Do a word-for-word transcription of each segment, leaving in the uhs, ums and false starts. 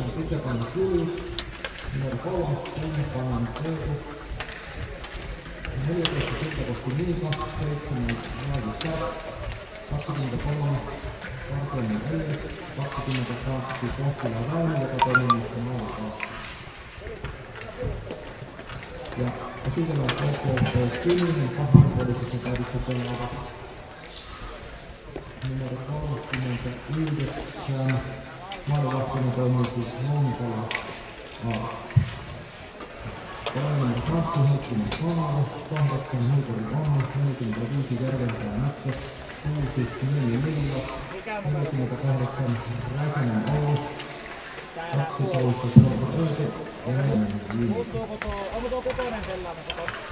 kahdeksan Pitkäkangas Julius. Numero kolme Lempangan Teemu. neljätoista Siltakoski Miika. seitsemän Raivo Stark. kaksikymmentäkolme Parkoinen Eeli. kaksikymmentäkaksi Sohtila Väinö, joka toiminnasta nollakaan. Ja esitellään K K P Sininen pahanpuolisessa täydissä pelaava. Numero kolmekymmentäyhdeksän. Maalivahtina toimii siis Honkala A. Pelaajana kaksi Heikkinen Paavo, kahdeksan Heikuri Anna, neljäkymmentäviisi Järvenpää Nättö, kuusi Neli Lilla, neljäkymmentäkahdeksan Räsänen Oulu, kaksitoista Sorko Ööke ja neljäkymmentä Lilla. Onko tuo kokoinen sellainen?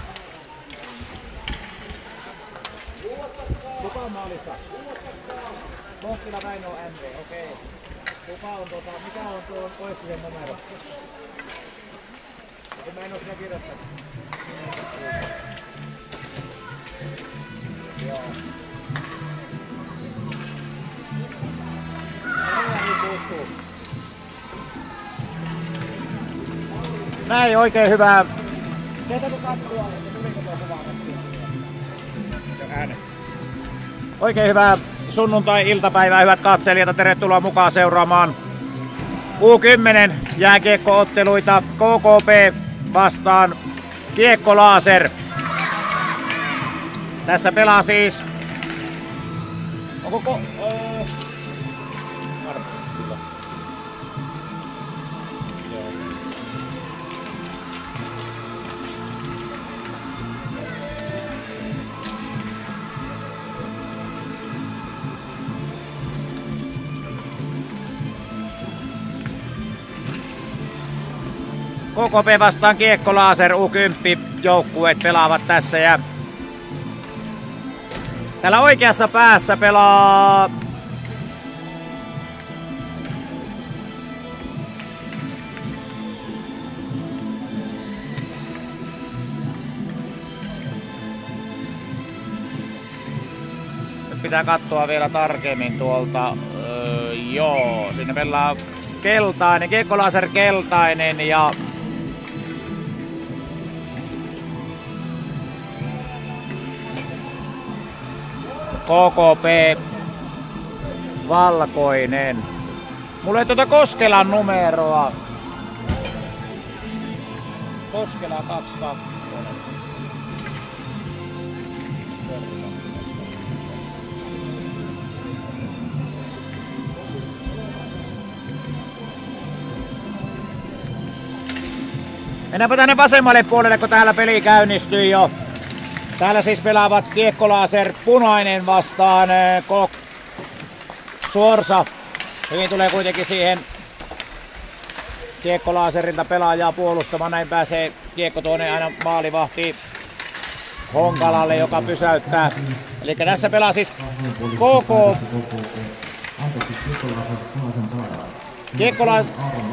Kuka on maalissa? Lohkila Väinö M V, okei. Okay. Kuka on tuota, mikä on tuo Koistisen numero? Kun mä en oo sitä kirjoittanut. Joo. Näin, oikein hyvää. Ketä kun katsoo, että tuliko tuo kuvaa ääne. Oikein hyvää sunnuntai-iltapäivää, hyvät katselijat. Tervetuloa mukaan seuraamaan U kymmenen jääkiekko-otteluita. K K P vastaan Kiekko Laser. Tässä pelaa siis... Onko ko... Öö... K K P vastaan Kiekko Laser U kymmenen joukkueet pelaavat tässä ja täällä oikeassa päässä pelaa nyt pitää katsoa vielä tarkemmin tuolta öö, joo, sinne pelaa keltainen, Kiekko Laser keltainen ja K K P valkoinen. Mulla ei tuota Koskelan numeroa. Koskela kaksi kaksi. Mennäänpä tänne vasemmalle puolelle, kun täällä peli käynnistyy jo. Täällä siis pelaavat Kiekko Laser punainen vastaan Kok Suorsa. Hyvin tulee kuitenkin siihen Kiekko Laserilta pelaajaa puolustamaan. Näin pääsee kiekko tuonne aina maalivahti Honkalalle, joka pysäyttää. Eli tässä pelaa siis K K. Kiekko Laser.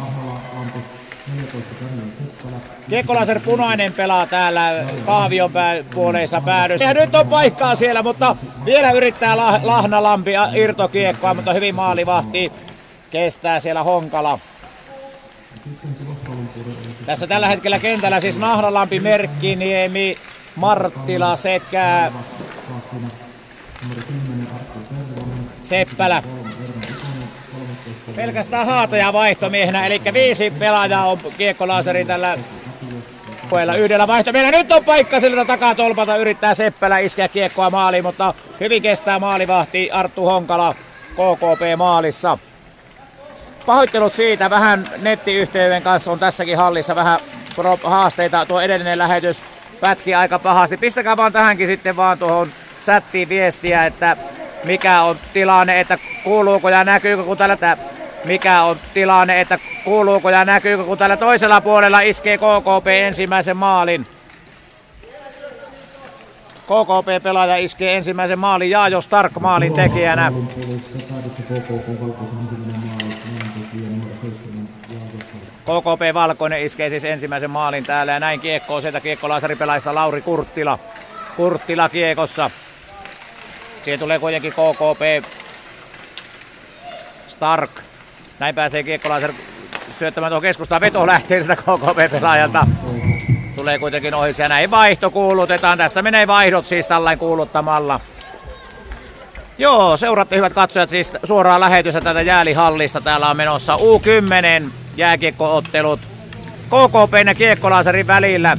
Kiekko Laser punainen pelaa täällä kahvion puoleissa päädyssä. Ja nyt on paikkaa siellä, mutta vielä yrittää Lahnalampi irtokiekkoa, mutta hyvin maalivahti kestää siellä Honkala. Tässä tällä hetkellä kentällä siis Nahnalampi, Merkkiniemi, Marttila sekä Seppälä. Pelkästään haataja vaihtomiehenä, eli viisi pelaajaa on Kiekko Laserin tällä puolella yhdellä vaihtomiehenä. Nyt on paikka siltä takaa tolpalta, yrittää Seppälä iskeä kiekkoa maaliin, mutta hyvin kestää maalivahti Arttu Honkala K K P maalissa. Pahoittelut siitä, vähän nettiyhteyden kanssa on tässäkin hallissa vähän haasteita. Tuo edellinen lähetys pätki aika pahasti. Pistäkää vaan tähänkin sitten vaan tuohon chattiin viestiä, että mikä on tilanne, että kuuluuko ja näkyykö, kun tällä mikä on tilanne, että kuuluuko ja näkyykö, kun tällä toisella puolella iskee K K P ensimmäisen maalin. K K P-pelaaja iskee ensimmäisen maalin, Jaajo Stark maalin tekijänä. K K P valkoinen iskee siis ensimmäisen maalin täällä ja näin kiekkoon sieltä Kiekko Laserin pelaajista Lauri Kurttila. Kurttila kiekossa. Siihen tulee kuitenkin K K P Stark. Näin pääsee Kiekko Laser syöttämään tuohon keskustaan. Veto lähtee sitä K K P-pelaajalta. Tulee kuitenkin ohi ja näin vaihto kuulutetaan. Tässä menee vaihdot siis tällainen kuuluttamalla. Joo, seuraatte hyvät katsojat siis suoraan lähetystä tätä jäälihallista. Täällä on menossa U kymmenen jääkiekko-ottelut K K P:n ja Kiekkolaaserin välillä.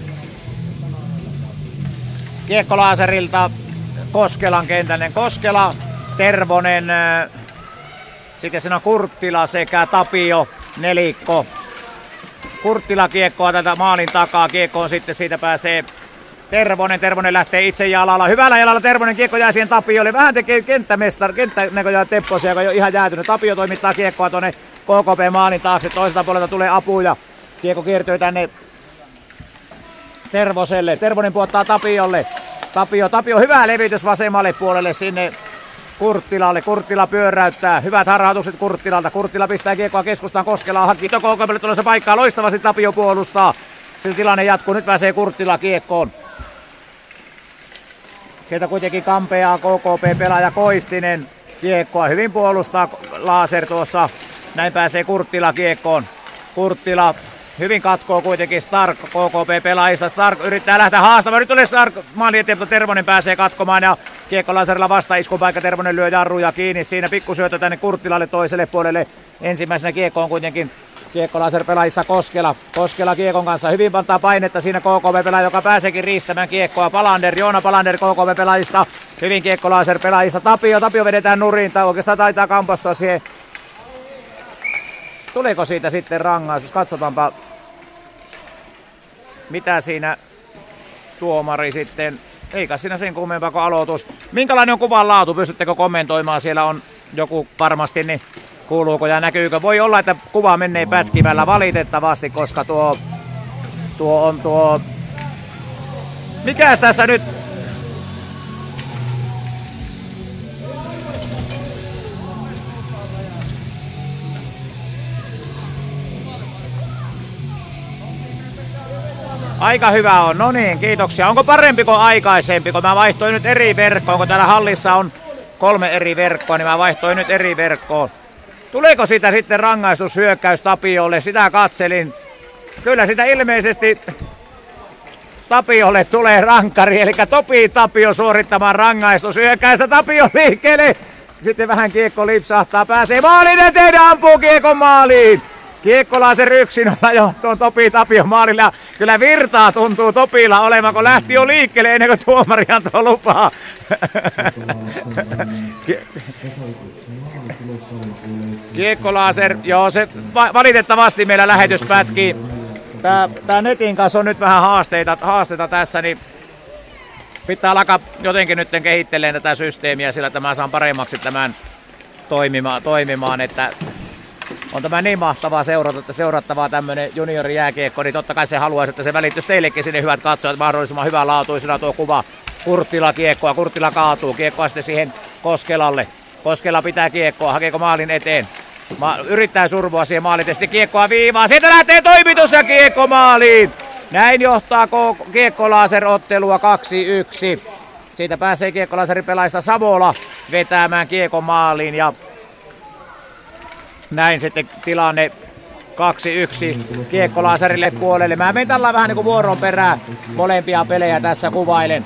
Kiekkolaaserilta Koskelan kentäinen Koskela, Tervonen, sitten siinä on Kurttila sekä Tapio nelikko. Kurttila kiekkoa tätä maalin takaa, kiekkoon sitten siitä pääsee Tervonen. Tervonen lähtee itse jalalla. Hyvällä jalalla Tervonen, kiekko jää siihen Tapiolle. Vähän tekee kenttämestar, kenttänäköjää tepposia, joka on jo ihan jäätynyt. Tapio toimittaa kiekkoa tuonne K K P maalin taakse. Toiselta puolelta tulee apuja. Kiekko kiertyy tänne Tervoselle. Tervonen puottaa Tapiolle. Tapio, Tapio, hyvä levitys vasemmalle puolelle sinne Kurttilalle. Kurttila pyöräyttää. Hyvät harhautukset Kurttilalta. Kurttila pistää kiekkoa keskustaan, Koskelaa haki. K K P:lle tulee se paikkaa. Loistavasti Tapio puolustaa. Sillä tilanne jatkuu. Nyt pääsee Kurttila kiekkoon. Sieltä kuitenkin kampeaa K K P-pelaaja Koistinen. Kiekkoa hyvin puolustaa Laser tuossa. Näin pääsee Kurttila kiekkoon. Kurttila hyvin katkoo kuitenkin Stark K K P-pelaajista. Stark yrittää lähteä haastamaan. Nyt tulee Stark maali eteen, mutta Tervonen pääsee katkomaan ja kiekko Laserilla vastaiskun paikka. Tervonen lyö jarruja kiinni. Siinä pikkusyötö tänne Kurttilalle toiselle puolelle. Ensimmäisenä kiekko on kuitenkin Kiekko Laser-pelaajista Koskela. Koskela kiekon kanssa hyvin pantaa painetta siinä K K P-pelaaja, joka pääseekin riistämään kiekkoa. Palander, Joona Palander K K P-pelaajista. Hyvin Kiekko Laser-pelaajista. Tapio, Tapio vedetään nurin. Tai oikeastaan taitaa kampastua siihen. Tuleeko siitä sitten rangaistus? Katsotaanpa, mitä siinä tuomari sitten. Eikä siinä sen kummempaa kuin aloitus. Minkälainen on kuvan laatu? Pystyttekö kommentoimaan? Siellä on joku varmasti, niin kuuluuko ja näkyykö? Voi olla, että kuva menee pätkimällä valitettavasti, koska tuo, tuo on tuo... Mikäs tässä nyt? Aika hyvä on, no niin, kiitoksia. Onko parempi kuin aikaisempi, kun mä vaihtoin nyt eri verkkoon, kun täällä hallissa on kolme eri verkkoa, niin mä vaihtoin nyt eri verkkoon. Tuleeko siitä sitten rangaistushyökkäys Tapiolle? Sitä katselin. Kyllä sitä ilmeisesti Tapiolle tulee rankari, eli Topi Tapio suorittamaan rangaistushyökkäystä. Tapio liikkeelle. Sitten vähän kiekko lipsahtaa, pääsee maalin eteen, ampuu kiekon maaliin. Kiekko Laser yksin olla jo tuon Topi Tapio maalilla. Kyllä virtaa tuntuu Topilla olevan, kun lähti jo liikkeelle ennen kuin tuomari antoi lupaa. Kiekko Laser, joo se valitettavasti meillä lähetys pätkii. Tää, tää netin kanssa on nyt vähän haasteita, haasteita tässä, niin pitää alkaa jotenkin nyt kehittelemään tätä systeemiä, sillä tämä saan paremmaksi tämän toimima, toimimaan, että on tämä niin mahtavaa seurata, että seurattavaa tämmönen juniorijääkiekko, niin totta kai se haluaisi, että se välittyisi teillekin sinne hyvät katsojat, mahdollisimman hyvää laatuisena tuo kuva. Kurttila kiekkoa, Kurttila kaatuu, kiekkoa sitten siihen Koskelalle. Koskela pitää kiekkoa, hakeeko maalin eteen. Ma- yrittää survoa siihen maalitesti kiekkoa viivaa, siitä lähtee toimitus ja kiekko maaliin. Näin johtaa Kiekko Laser ottelua kaksi yksi. Siitä pääsee Kiekko Laserin pelaajista Savola vetämään kiekon maaliin ja näin sitten tilanne kaksi yksi Kiekko Laserille puolelle. Mä menen tällä vähän niinku vuoron perään molempia pelejä tässä kuvailen.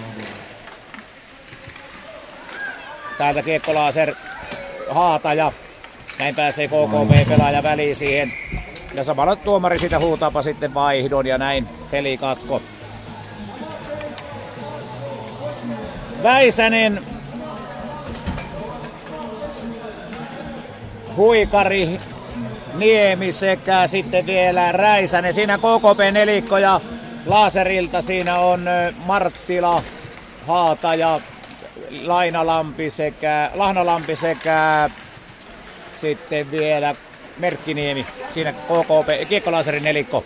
Täältä Kiekko Laser Haata ja näin pääsee K K P-pelaaja väliin siihen. Ja samalla tuomari siitä huutaapa sitten vaihdon ja näin pelikatko. Väisänen, Huikari, Niemi sekä sitten vielä Räisänen. Siinä K K P-nelikko ja Laserilta siinä on Marttila, Haata ja Lainalampi sekä, Lahnalampi sekä sitten vielä Merkkiniemi. Siinä K K P, Kiekko Laserin nelikko.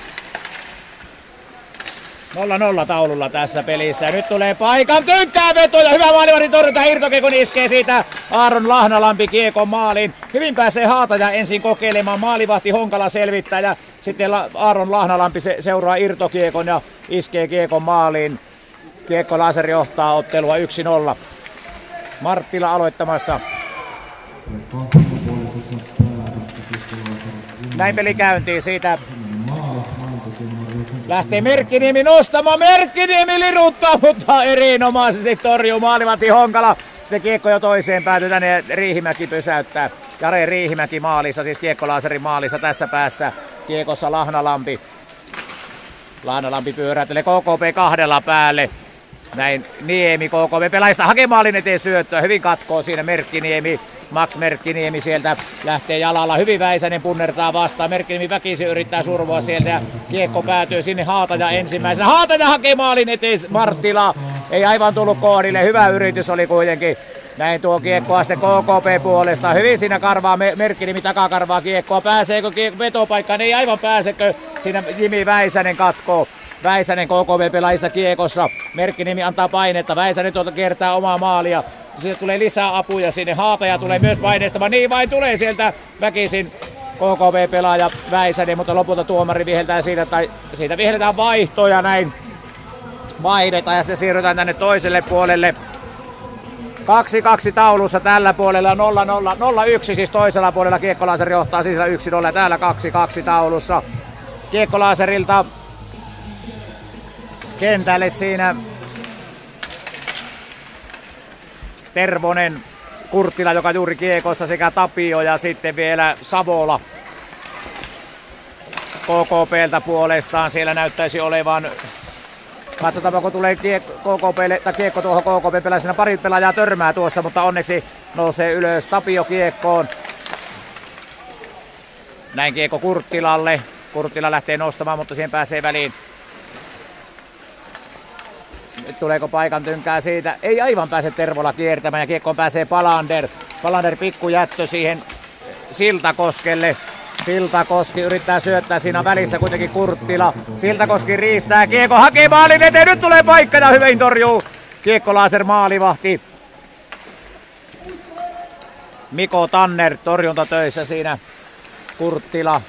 nolla nolla taululla tässä pelissä. Ja nyt tulee paikan tynkkää veto ja hyvä maalivahdin torjunta. Irtokiekon iskee siitä Aaron Lahnalampi kiekon maaliin. Hyvin pääsee Haataja ensin kokeilemaan. Maalivahti Honkala selvittää ja sitten Aaron Lahnalampi se seuraa irtokiekon ja iskee kiekon maaliin. Kiekko Laser johtaa ottelua yksi nolla. Marttila aloittamassa. näin peli käyntiin siitä. Lähtee Merkkiniemi nostamaan, Merkkiniemi liruttaa, mutta erinomaisesti torjuu maalivahti Honkala. Sitten kiekko jo toiseen päätyy tänne ja Riihimäki pysäyttää. Jare Riihimäki maalissa, siis kiekkolaaserin maalissa tässä päässä. Kiekossa Lahnalampi. Lahnalampi pyöräytelee K K P kahdella päälle. Näin Niemi K K P pelaajista hakee maalin eteen syöttöä. Hyvin katkoo siinä Merkkiniemi. Max Merkkiniemi sieltä lähtee jalalla. Hyvin Väisänen punnertaa vastaan. Merkkiniemi väkisin yrittää survoa sieltä ja kiekko päätyy sinne Haataja ensimmäisenä. Haataja hakee maalin eteen Marttila. Ei aivan tullut kohdille. Hyvä yritys oli kuitenkin. Näin tuo kiekkoa sitten K K P puolesta. Hyvin siinä karvaa Merkkiniemi takakarvaa kiekkoa. Pääseekö kiekko vetopaikkaan? Ei aivan pääsekö. Siinä Jimi Väisänen katkoo. Väisänen K K P-pelaajista kiekossa. Merkkiniemi antaa painetta. Väisänen tuolta kiertää omaa maalia. Sieltä tulee lisää apuja sinne. Haataja tulee myös paineistamaan. Niin vain tulee sieltä väkisin K K P-pelaaja Väisänen, mutta lopulta tuomari viheltää siitä, tai siitä vihelletään vaihtoja näin. Vaihdetaan ja sitten siirrytään tänne toiselle puolelle. kaksi kaksi taulussa tällä puolella, nolla nolla, nolla yksi siis toisella puolella. Kiekkolaaser johtaa sisällä yksi nolla ja täällä kaksi kaksi taulussa. Kiekkolaaserilta kentälle siinä Tervonen, Kurttila, joka juuri kiekossa, sekä Tapio ja sitten vielä Savola K K P:ltä puolestaan. Siellä näyttäisi olevan, katsotaanpa kun tulee K K P:lle, tai kiekko tuohon K K P-pelaajana, pari pelaajaa törmää tuossa, mutta onneksi nousee ylös Tapio kiekkoon. Näin kiekko Kurttilalle. Kurttila lähtee nostamaan, mutta siihen pääsee väliin. Nyt tuleeko paikan tynkää siitä? Ei aivan pääse Tervola kiertämään ja kiekkoon pääsee Palander. Palander pikku jättö siihen Siltakoskelle. Siltakoski yrittää syöttää siinä välissä kuitenkin Kurttila. Siltakoski riistää kiekko, hakee maalin eteen. Nyt tulee paikka ja hyvin torjuu kiekkolaaser maalivahti. Miko Tanner torjuntatöissä siinä. Kurttila.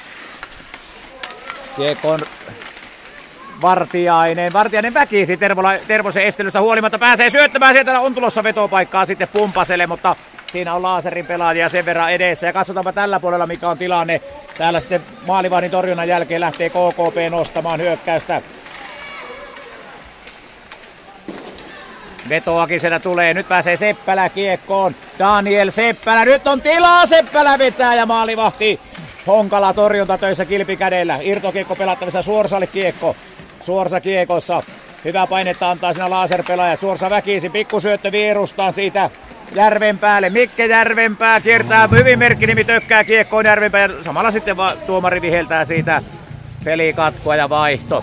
Kiekko on Vartiainen. Vartiainen väkisi Tervola, Tervosen estelystä huolimatta pääsee syöttämään. Sieltä on tulossa vetopaikkaa sitten Pumpaselle, mutta siinä on Laaserin pelaajia sen verran edessä. Ja katsotaanpa tällä puolella mikä on tilanne. Täällä sitten maalivahdin torjunnan jälkeen lähtee K K P nostamaan hyökkäystä. Vetoakin sieltä tulee. Nyt pääsee Seppälä kiekkoon. Daniel Seppälä. Nyt on tilaa. Seppälä vetää ja maalivahti Honkala torjuntatöissä kilpikädellä. Irtokiekko pelattavissa. Suorsalle kiekko. Suorsa kiekossa. Hyvää painetta antaa siinä Laaser-pelaajat. Suorsa väkisin. Pikkusyöttö vierustaan siitä Järvenpäälle. Mikke Järvenpää kiertää. Hyvin Merkkiniemi tökkää kiekkoon Järvenpää. Ja samalla sitten tuomari viheltää siitä pelikatkoa ja vaihto.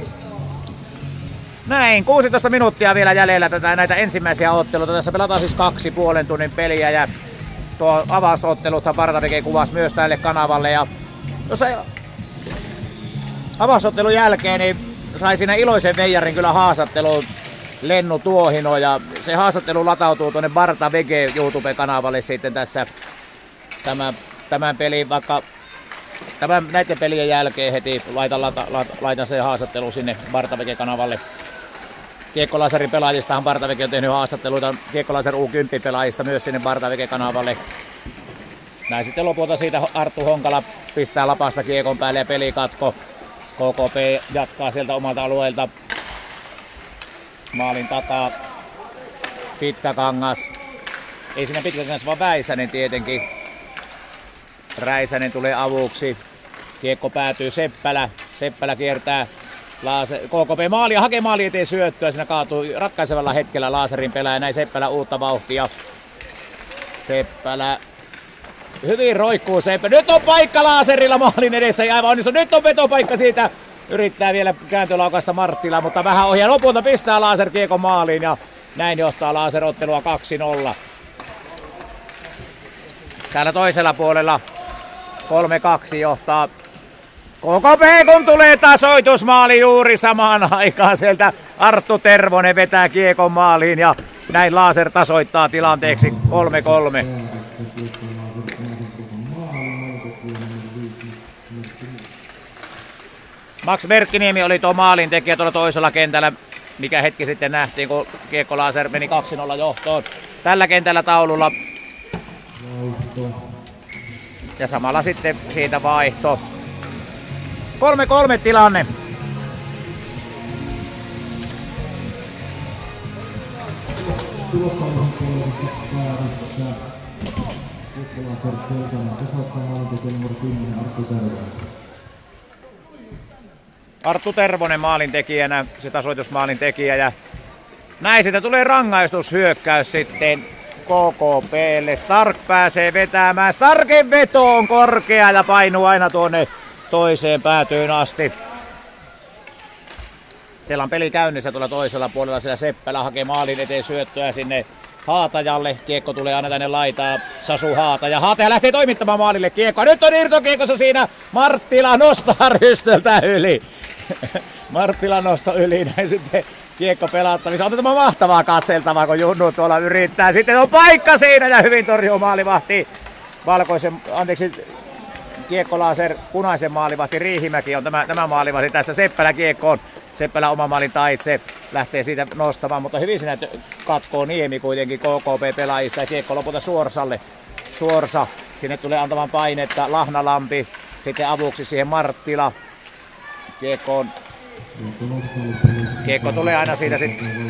Näin, kuusitoista minuuttia vielä jäljellä tätä, näitä ensimmäisiä otteluita. Tässä pelataan siis kaksi puolen tunnin peliä ja tuo avausotteluthan Partavike kuvasi myös tälle kanavalle. Ja tuossa avausottelun jälkeen niin sai siinä Iloisen Veijarin kyllä haastatteluun Lennu Tuohino ja se haastattelu latautuu tuonne Barta Vege YouTube-kanavalle sitten tässä tämän, tämän pelin, vaikka tämän, näiden pelien jälkeen heti laitan, lata, laitan sen haastattelu sinne Barta Vege-kanavalle. Kiekkolaaserin pelaajistahan Barta Vege on tehnyt haastatteluita, Kiekkolaaser U kymmenen pelaajista myös sinne Barta Vege-kanavalle. Näin sitten lopulta siitä Arttu Honkala pistää lapasta kiekon päälle ja pelikatko. K K P jatkaa sieltä omalta alueelta maalin takaa. Pitkäkangas. Ei siinä Pitkäkangas vaan Väisänen tietenkin. Räisänen tulee avuksi. Kiekko päätyy Seppälä. Seppälä kiertää Laase, K K P maalia, hakee maali eteen syöttöä. Siinä kaatuu ratkaisevalla hetkellä Laaserin pelaaja. Näin Seppälä uutta vauhtia. Seppälä hyvin roikkuu Seppälä. Nyt on paikka Laaserilla maalin edessä. Ei aivan onnistu. Nyt on vetopaikka siitä. Yrittää vielä kääntölaukaista Marttila, mutta vähän ohjaa. Lopulta pistää Laaser kiekon maaliin ja näin johtaa Laaser ottelua kaksi nolla. Täällä toisella puolella kolme kaksi johtaa K K P, kun tulee tasoitusmaali juuri samaan aikaan. Sieltä Arttu Tervonen vetää kiekon maaliin ja näin Laaser tasoittaa tilanteeksi kolme kolme. Max Merkkiniemi oli tuo maalin tekijä tuolla toisella kentällä, mikä hetki sitten nähtiin, kun Kiekko Laaser meni kaksi nolla johtoon. Tällä kentällä taululla Ja samalla sitten siitä vaihto. kolme kolme tilanne. Tulostaulun puolesta päädyssä. Kukkulaser selkänä tasaista maalintekijä numero kymmenen Arttu Tervonen. Arttu Tervonen maalintekijänä, se tasoitusmaalintekijä. Ja näin siitä tulee rangaistushyökkäys sitten K K P:lle. Stark pääsee vetämään. Starkin veto on korkea ja painuu aina tuonne toiseen päätyyn asti. Siellä on peli käynnissä tuolla toisella puolella, siellä Seppälä hakee maalin eteen syöttöä sinne Haatajalle. Kiekko tulee aina tänne laitaan. Sasu Haataja. Haataja lähtee toimittamaan maalille kiekkoa. Nyt on irtokiekossa siinä. Marttila nostaa rystöltä yli. Marttila nostaa yli. Näin sitten kiekko pelattavissa. On tämä mahtavaa katseltavaa, kun Junnu tuolla yrittää. Sitten on paikka siinä ja hyvin torjuu maalivahti. Valkoisen, anteeksi, Kiekkolaser, punaisen maalivahti Riihimäki on tämä, tämä maalivahti tässä. Seppälä kiekkoon. Seppälä oma maalin taitse lähtee siitä nostamaan, mutta hyvin siinä katkoo Niemi kuitenkin K K P-pelaajista ja kiekko lopulta Suorsalle. Suorsa, sinne tulee antamaan painetta Lahnalampi, sitten avuksi siihen Marttila. Kiekko, kiekko tulee aina siitä sitten.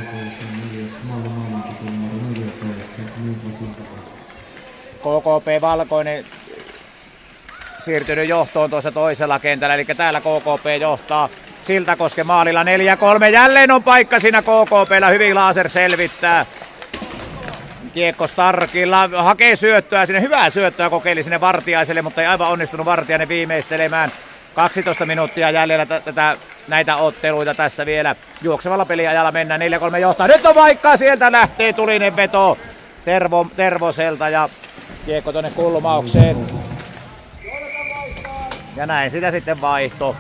K K P Valkoinen siirtynyt johtoon tuossa toisella kentällä, eli täällä K K P johtaa. Siltakosken maalilla neljä kolme. Jälleen on paikka siinä K K P:llä. Hyvin Laser selvittää. Kiekko Starkilla. Hakee syöttöä sinne. Hyvää syöttöä kokeili sinne Vartiaiselle, mutta ei aivan onnistunut Vartiainen viimeistelemään. kaksitoista minuuttia jäljellä tätä, näitä otteluita tässä vielä. Juoksevalla peliajalla mennään. neljä kolme johtaa. Nyt on paikkaa. Sieltä lähtee tulinen veto Tervo, Tervoselta ja kiekko tuonne kulmaukseen. Ja näin sitä sitten vaihto.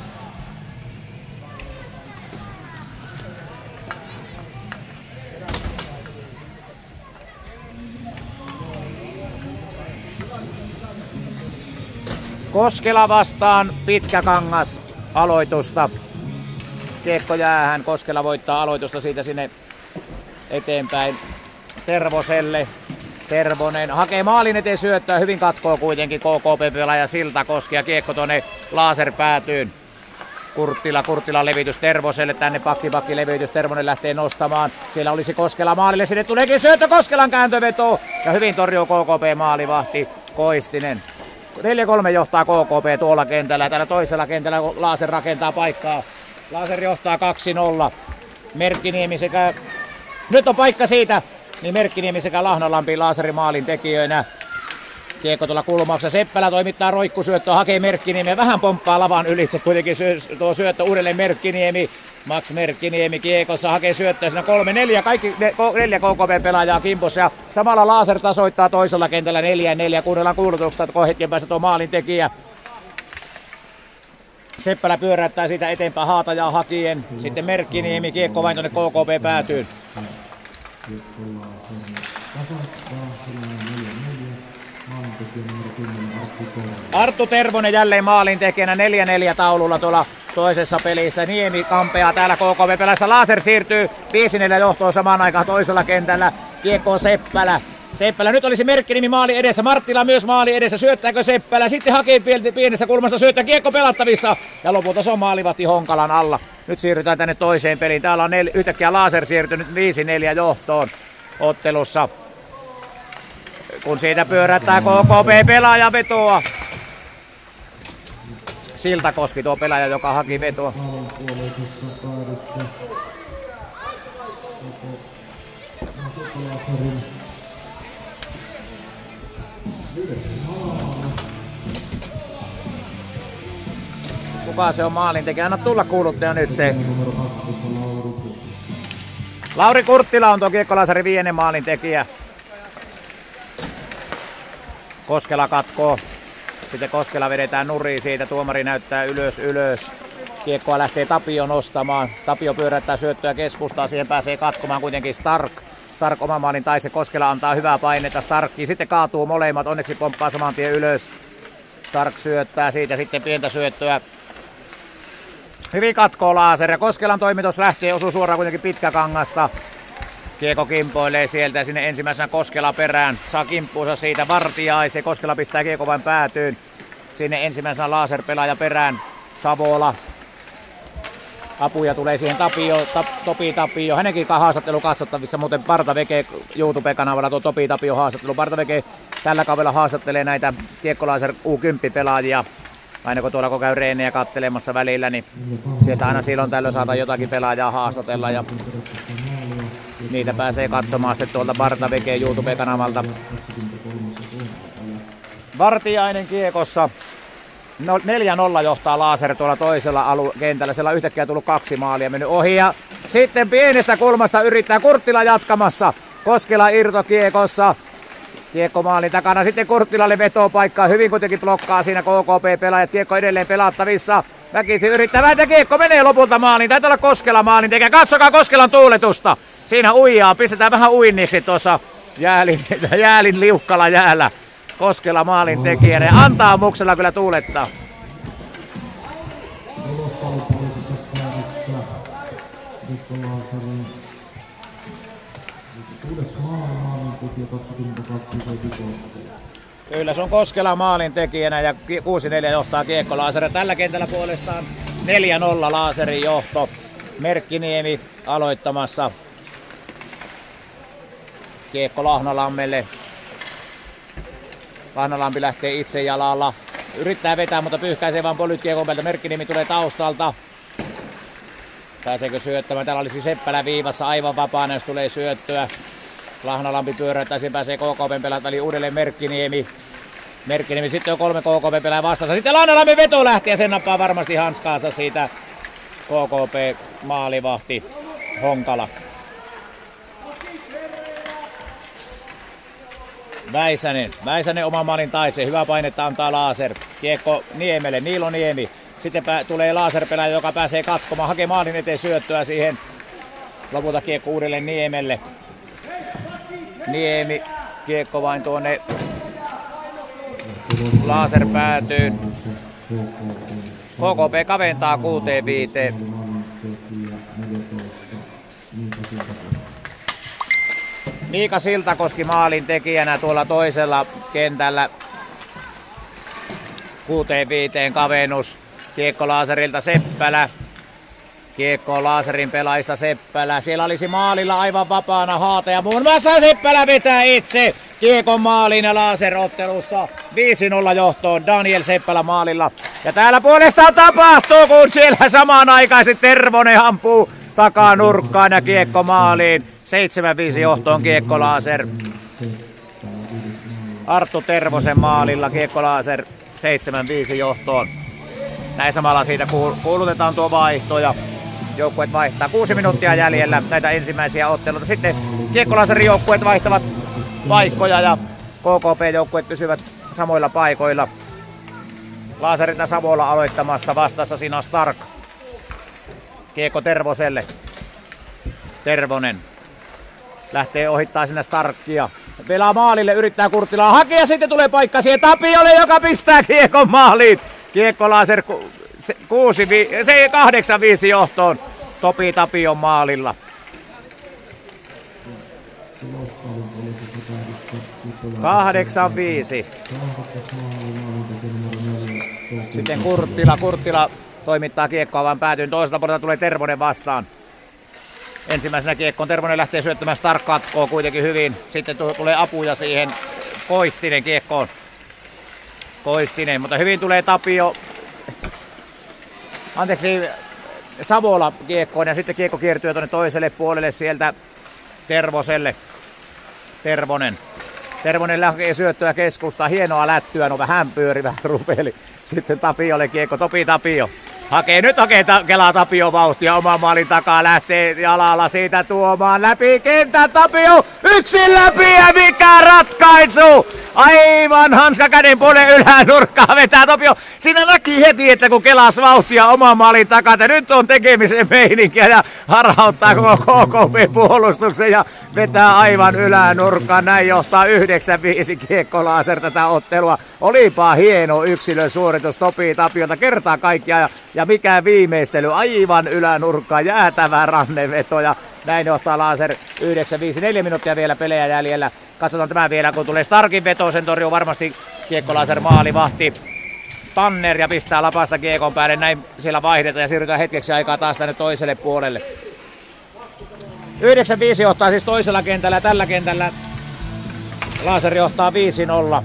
Koskela vastaan Pitkäkangas aloitusta. Kiekko jäähän. Koskela voittaa aloitusta siitä sinne eteenpäin Tervoselle. Tervonen hakee maalin eteen syöttöä. Hyvin katkoo kuitenkin K K P-pelaaja Siltakoski ja kiekko tuonne Laserpäätyyn. Kurttila, Kurttila levitys Tervoselle. Tänne pakki pakki levitys. Tervonen lähtee nostamaan. Siellä olisi Koskela maalille. Sinne tuleekin syöttö. Koskelan kääntöveto. Ja hyvin torjuu K K P-maalivahti Koistinen. neljä kolme johtaa K K P tuolla kentällä. Täällä toisella kentällä Laser rakentaa paikkaa. Laser johtaa kaksi nolla. Merkkiniemi sekä... Nyt on paikka siitä. Niin Merkkiniemi sekä Lahnalampi Laserin maalin tekijöinä. Kiekko tuolla kulmauksessa. Seppälä toimittaa roikkusyöttöä. Hakee Merkkiniemi. Vähän pomppaa lavan ylitse. Kuitenkin syö, tuo syöttö uudelleen Merkkiniemi. Max Merkkiniemi kiekossa hakee syöttöä. Siinä kolme neljä. Kaikki ne, neljä K K P-pelaajaa kimpossa. Ja samalla Laser tasoittaa toisella kentällä neljä neljä. Kuunnellaan kuulutuksesta, kun hetken päästä tuo maalin tekijä. Seppälä pyöräyttää siitä eteenpäin Haatajaa hakien. Sitten Merkkiniemi. Kiekko vain tuonne K K P päätyyn. Arttu Tervonen jälleen maalin tekijänä neljä neljä taululla tuolla toisessa pelissä. Niemi kampeaa täällä K K P-pelaista. Laser siirtyy viisi neljä johtoon samaan aikaan toisella kentällä. Kiekko Seppälä. Seppälä, nyt olisi Merkkiniemi maali edessä. Marttila myös maali edessä. Syöttääkö Seppälä? Sitten hakee pienestä kulmasta syöttää. Kiekko pelattavissa. Ja lopulta se on maalivahti Honkalan alla. Nyt siirrytään tänne toiseen peliin. Täällä on nel- yhtäkkiä Laser siirtynyt viisi neljä johtoon ottelussa. Kun siitä pyörättää K K P-pelaaja vetoa. Siltakoski tuo pelaaja, joka haki vetoa. Kuka se on maalintekijä? Anna tulla kuuluttaja nyt se. Lauri Kurttila on tuo Kiekkolaserin viidennen maalintekijä. Koskela katkoo. Sitten Koskela vedetään nurin siitä. Tuomari näyttää ylös ylös. Kiekkoa lähtee Tapio nostamaan. Tapio pyörättää syöttöä keskustaa. Siihen pääsee katkomaan kuitenkin Stark. Stark oman maalin taitse. Koskela antaa hyvää painetta Starkkiin. Sitten kaatuu molemmat. Onneksi pomppaa saman tien ylös. Stark syöttää siitä sitten pientä syöttöä. Hyvin katkoo Laser ja Koskelan toimitus lähtee, osuu suoraan kuitenkin Pitkäkangasta. Kiekko kimpoilee sieltä sinne ensimmäisenä Koskela perään. Saa kimppuunsa siitä Vartiaisen. Koskela pistää kiekko vain päätyyn. Sinne ensimmäisenä laserpelaaja perään. Savola. Apuja tulee siihen Tapio, tap, Topi Tapio. Hänenkin haastattelu katsottavissa, muuten Parta Veke YouTube-kanavalla tuo Topi Tapio haastattelu. Parta Veke tällä kaudella haastattelee näitä Kiekkolaser U kymmenen pelaajia. Aina kun tuolla kun käy reenejä kattelemassa välillä, niin sieltä aina silloin tällöin saadaan jotakin pelaajaa haastatella. Ja niitä pääsee katsomaan sitten tuolta Parta Veke YouTube-kanavalta. Vartiainen kiekossa. No, neljä nolla johtaa Laser tuolla toisella alu- kentällä. Siellä on yhtäkkiä tullut kaksi maalia mennyt ohi. Ja sitten pienestä kulmasta yrittää Kurttila jatkamassa. Koskela irtokiekossa. Kiekko maalin takana. Sitten Kurttilalle vetopaikkaa. Hyvin kuitenkin blokkaa siinä K K P-pelaajat. Kiekko edelleen pelattavissa. Väkisin yrittää väitä. Kiekko menee lopulta maaliin. Taitaa olla Koskela maalin tekee. Katsokaa Koskelan tuuletusta. Siinä uijaa. Pistetään vähän uinniksi tuossa jäälin, jäälin liukkalla jäällä. Koskela maalin tekijänä ja antaa Muksella kyllä tuulettaa. Kyllä se on Koskela maalin tekijänä ja kuusi neljä johtaa Kiekko Laser. Tällä kentällä puolestaan neljä nolla Laserin johto. Merkkiniemi aloittamassa. Kiekko Lahnalammelle. Lahnalampi lähtee itse jalalla. Yrittää vetää, mutta pyyhkäisee vaan polyt kiekon päältä. Merkkiniemi tulee taustalta. Pääseekö syöttämään? Täällä olisi Seppälä viivassa aivan vapaana, jos tulee syöttöä. Lahnalampi pyöräyttää, siinä pääsee K K P:n pelaat, eli uudelleen Merkkiniemi. Merkkiniemi, sitten on kolme K K P:n pelaajaa vastassa. Sitten Lahnalampi veto lähti ja sen nappaa varmasti hanskaansa siitä K K P maalivahti Honkala. Väisänen. Väisänen oman maalin taitse. Hyvä painetta antaa Laser. Kiekko Niemelle. Niilo Niemi. Sitten pä- tulee Laser-pelaaja, joka pääsee katkomaan. Hakee maalin eteen syöttöä siihen. Lopulta kiekko uudelleen Niemelle. Niemi. Kiekko vain tuonne. Laser päätyy. K K P kaventaa kuuteen viiteen. Miika Siltakoski maalin tekijänä tuolla toisella kentällä. kuuteen viiteen kavennus. Kiekko Laserilta Seppälä. Kiekko Laserin pelaajista Seppälä. Siellä olisi maalilla aivan vapaana Haata ja muun muassa Seppälä vetää itse. Kiekon maaliin ja Laser-ottelussa viisi nolla johtoon Daniel Seppälä maalilla. Ja täällä puolestaan tapahtuu, kun siellä samanaikaisesti Tervonen ampuu takaa nurkkaan ja kiekko maaliin. seitsemän viisi johtoon Kiekko Laser. Arttu Tervosen maalilla Kiekko Laser seitsemän viisi johtoon. Näin samalla siitä kuulutetaan tuo vaihto ja joukkueet vaihtaa. Kuusi minuuttia jäljellä näitä ensimmäisiä otteluita. Sitten Kiekko Laserin joukkueet vaihtavat paikkoja ja K K P-joukkueet pysyvät samoilla paikoilla. Laserilta Savola aloittamassa, vastassa siinä on Stark. Kiekko Tervoselle. Tervonen lähtee ohittaa sinne Starkkia. Pelaa maalille, yrittää Kurttilaa hakea, sitten tulee paikka siihen Tapiolle, joka pistää kiekon maaliin. Kiekko Laser kahdeksan viisi johtoon Topi Tapion maalilla. kahdeksan viisi. Sitten Kurttila, Kurttila toimittaa kiekkoa vaan päätyyn. Toiselta puolelta tulee Tervonen vastaan. Ensimmäisenä kiekkoon Tervonen lähtee syöttämään, Stark katkoo kuitenkin hyvin. Sitten tulee apuja siihen Koistinen kiekkoon. Koistinen, mutta hyvin tulee Tapio. Anteeksi, Savola kiekkoon ja sitten kiekko kiertyy tuonne toiselle puolelle sieltä Tervoselle. Tervonen. Tervonen lähtee syöttöä keskustaa, hienoa lättyä, no vähän pyöri, vähän rupeli. Sitten Tapiolle kiekko, Topi Tapio. Hakee, nyt hakee ta- kelaa Tapio vauhtia oman maalin takaa, lähtee jalalla siitä tuomaan läpi kentän Tapio, yksin läpi ja mikä ratkaisu! Aivan hanska käden puolen ylänurkkaa vetää Tapio. Siinä näki heti, että kun kelas vauhtia oman maalin takaa, että nyt on tekemisen meininkiä ja harhauttaa koko K K P-puolustuksen ja vetää aivan ylänurkkaan. Näin johtaa yhdeksän viisi Kiekko Laser tätä ottelua. Olipa hieno yksilön suoritus Topi Tapiolta kertaa kaikkiaan. Ja Ja mikä viimeistely, aivan ylänurkkaan, jäätävä ranneveto ja näin johtaa Laser yhdeksän viisi, neljä minuuttia vielä pelejä jäljellä. Katsotaan tämä vielä, kun tulee Starkin veto, sen torjuu varmasti Kiekko Laser maalivahti. Tanner ja pistää lapasta kiekon päälle, näin siellä vaihdetaan ja siirrytään hetkeksi aikaa taas tänne toiselle puolelle. yhdeksän viisi johtaa siis toisella kentällä, tällä kentällä Laser johtaa viisi nolla.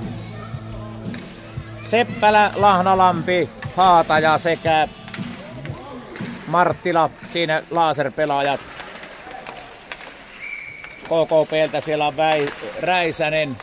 Seppälä, Lahnalampi, Haataja sekä Marttila, siinä Laser-pelaajat. K K P:ltä siellä on Väi, Räisänen,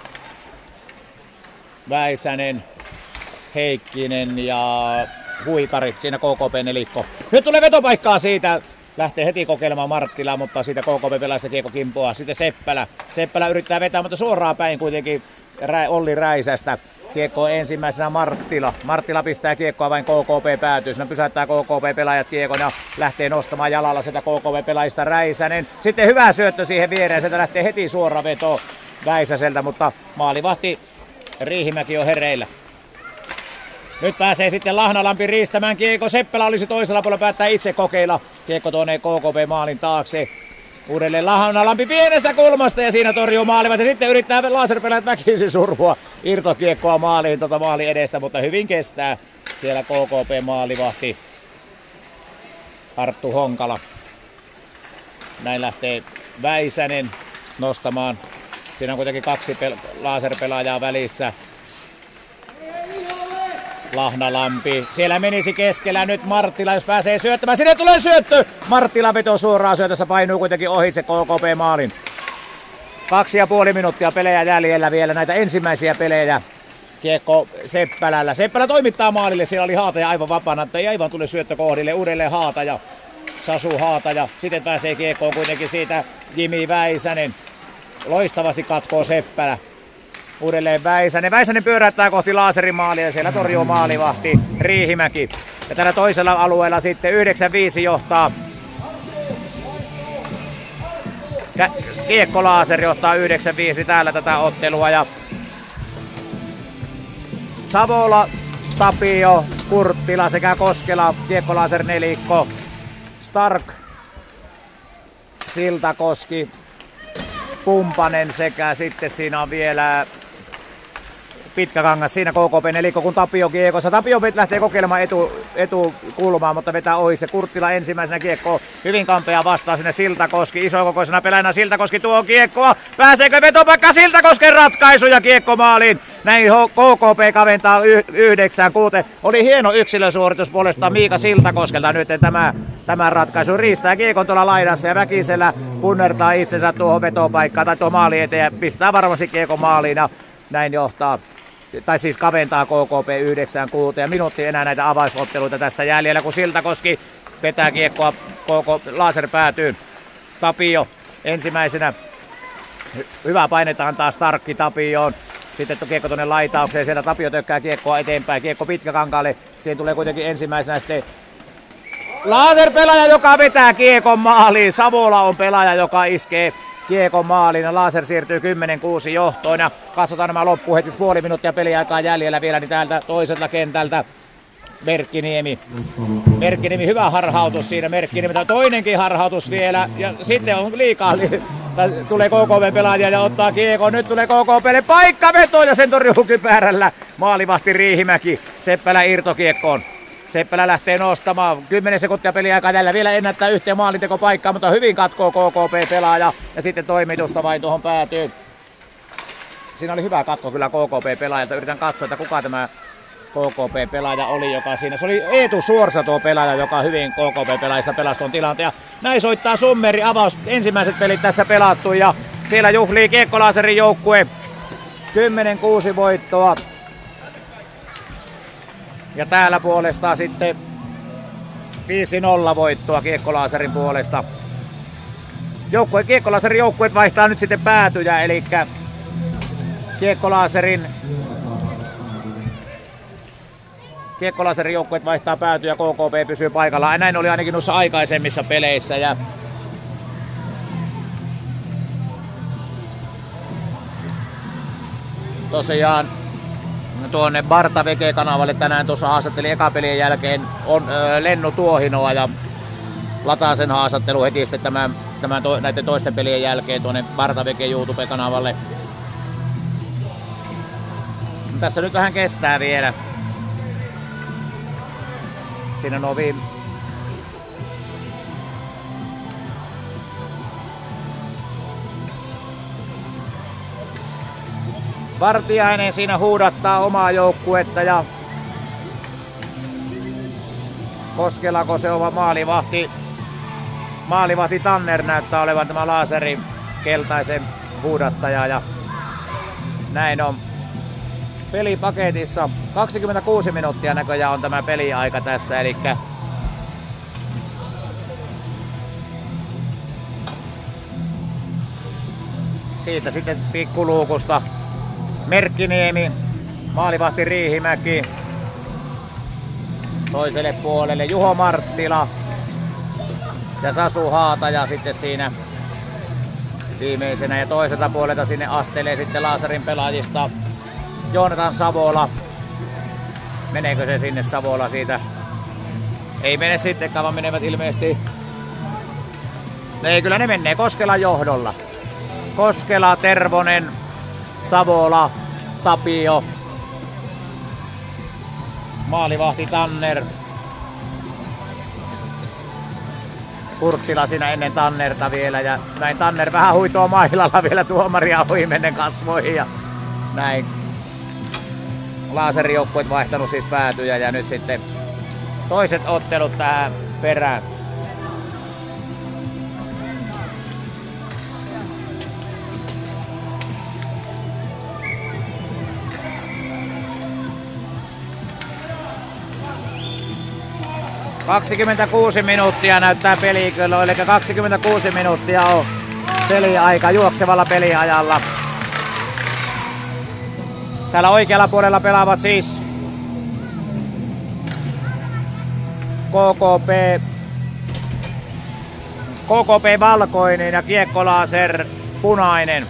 Väisänen, Heikkinen ja Huikari, siinä K K P-nelikko. Nyt tulee vetopaikkaa siitä, lähtee heti kokeilemaan Marttila, mutta siitä K K P pelaista kiekko kimpoaa. Sitten Seppälä, Seppälä yrittää vetää, mutta suoraan päin kuitenkin Olli Räisästä. Kiekko ensimmäisenä Marttila. Marttila pistää kiekkoa, vain K K P päätyy. Siinä pysäyttää K K P-pelaajat kiekon ja lähtee nostamaan jalalla sitä K K P-pelaajista Räisänen. Sitten hyvä syöttö siihen viereen. Sieltä lähtee heti suora veto Väisäseltä, mutta maalivahti Riihimäki on hereillä. Nyt pääsee sitten Lahnalampi riistämään kiekko. Seppälä olisi toisella puolella, päättää itse kokeilla. Kiekko tuonne K K P-maalin taakse. Uudelleen Lahnalampi pienestä kulmasta ja siinä torjuu maalivat ja sitten yrittää Laserpelaajat väkisin survua irtokiekkoa maaliin tota maali edestä, mutta hyvin kestää siellä K K P-maalivahti Arttu Honkala. Näin lähtee Väisänen nostamaan. Siinä on kuitenkin kaksi pel- laserpelaajaa välissä. Lahnalampi. Siellä menisi keskellä nyt Marttila, jos pääsee syöttämään. Sinne tulee syöttö! Marttila veto suoraan syötössä, painuu kuitenkin ohitse K K P-maalin. Kaksi ja puoli minuuttia pelejä jäljellä vielä, näitä ensimmäisiä pelejä. Kiekko Seppälällä. Seppälä toimittaa maalille, siellä oli Haataja aivan vapaana, että ei aivan tule syöttö kohdille. Uudelleen Haataja, Sasu Haataja. Sitten pääsee kiekkoon kuitenkin siitä Jimi Väisänen. Loistavasti katkoo Seppälä. Uudelleen Väisänen. Väisänen pyöräyttää kohti Laserin maalia ja siellä torjuu maalivahti Riihimäki. Ja tällä toisella alueella sitten yhdeksän viisi johtaa. Kiekko Laser johtaa yhdeksän viisi täällä tätä ottelua. Ja Savola, Tapio, Kurttila sekä Koskela, Kiekko Laser nelikko, Stark, Siltakoski, Pumpanen sekä sitten siinä on vielä Pitkäkangas, siinä K K P nelikko, kun Tapio kiekossa. Tapio lähtee kokeilemaan etu, etukulmaa, mutta vetää ohitse. Kurttila ensimmäisenä kiekkoa. Hyvin kampea vastaa sinne Siltakoski. Isokokoisena pelaajana Siltakoski tuo kiekkoa. Pääseekö vetopaikka Siltakosken ratkaisu ja kiekko maaliin? Näin K K P kaventaa yhdeksän kuuteen. Oli hieno yksilösuoritus puolestaan Miika Siltakoskelta nyt tämä, tämä ratkaisu. Riistää kiekon tuolla laidassa ja väkisellä punnertaa itsensä tuohon vetopaikkaan tai tuo maali eteen ja pistää varmasti kiekon maaliin. Ja näin johtaa, tai siis kaventaa K K P yhdeksän kuuteen ja minuutti enää näitä avausotteluita tässä jäljellä, kun Siltakoski vetää kiekkoa, K K Laser päätyy. Tapio ensimmäisenä, Hy- hyvä painetta antaa Starkki Tapioon. Sitten kiekko tuonne laitaukseen, sieltä Tapio tökkää kiekkoa eteenpäin, kiekko Pitkäkankaalle. Siihen tulee kuitenkin ensimmäisenä sitten Laser-pelaaja, joka vetää kiekon maaliin. Savola on pelaaja, joka iskee kiekon maaliin ja Laser siirtyy kymmenen kuusi johtoon ja katsotaan nämä loppuhetket, puoli minuuttia peliaikaa jäljellä vielä, niin täältä toiselta kentältä Merkkiniemi. Merkkiniemi, hyvä harhautus siinä Merkkiniemi, toinenkin harhautus vielä ja sitten on liikaa, li- tulee K K P-pelaajia ja ottaa kiekon, nyt tulee K K P:lle paikkaveto ja sen torjuu kypärällä maalivahti Riihimäki, Seppälä irtokiekkoon. Seppälä lähtee nostamaan. kymmenen sekuntia peliaikaa tällä vielä ennättää yhteen maalintekopaikkaa, mutta hyvin katkoo K K P-pelaaja. Ja sitten toimitusta vain tuohon päätyy. Siinä oli hyvä katko kyllä K K P-pelaajalta. Yritän katsoa, että kuka tämä K K P-pelaaja oli, joka siinä. Se oli Eetu Suorsa tuo pelaaja, joka hyvin K K P-pelaajista pelasi tuon tilanteen. Ja näin soittaa Summeri avaus. Ensimmäiset pelit tässä pelattu ja siellä juhlii Kiekko Laserin joukkue. kymmenen kuusi voittoa. Ja täällä puolestaan sitten viisi nolla voittoa Kiekko Laserin puolesta. Joukkue, Kiekko Laserin joukkueet vaihtaa nyt sitten päätyjä, eli Kiekko Laserin Kiekko Laserin joukkueet vaihtaa päätyjä, K K P pysyy paikallaan. Näin oli ainakin noissa aikaisemmissa peleissä. Ja tosiaan tuonne Barta Vege-kanavalle tänään. Tuossa haastattelin eka pelien jälkeen on ö, Lennu Tuohinoa ja lataa sen haastattelu heti sitten tämän, tämän to, näiden toisten pelien jälkeen tuonne Barta Vege YouTube-kanavalle. Tässä nyt vähän kestää vielä. Siinä nuo viime... Vartiainen siinä huudattaa omaa joukkuetta ja Koskelako se oma maalivahti. Maalivahti Tanner näyttää olevan tämä laserin keltaisen huudattaja ja näin on. Pelipaketissa kaksikymmentäkuusi minuuttia näköjään on tämä peliaika tässä, eli siitä sitten pikkuluukusta Merkkiniemi, maalivahti Riihimäki, toiselle puolelle Juho Marttila ja Sasu Haataja sitten siinä viimeisenä, ja toiselta puolelta sinne astelee sitten laserin pelaajista Joonatan Savola. Meneekö se sinne Savola siitä? Ei mene sittenkään, vaan menevät ilmeisesti. Ei, kyllä ne menee Koskelan johdolla. Koskela, Tervonen, Savola, Tapio, maalivahti Tanner. Kurttila siinä ennen Tannerta vielä, ja näin Tanner vähän huitoo mailalla vielä tuomaria ohi mennen kasvoihin ja näin. Laaserijoukkueet vaihtanut siis päätyjä ja nyt sitten toiset ottelut tähän perään. kaksikymmentäkuusi minuuttia näyttää pelikello, eli kaksikymmentäkuusi minuuttia on peliaika juoksevalla peliajalla. Täällä oikealla puolella pelaavat siis K K P, K K P valkoinen ja Kiekkolaser punainen.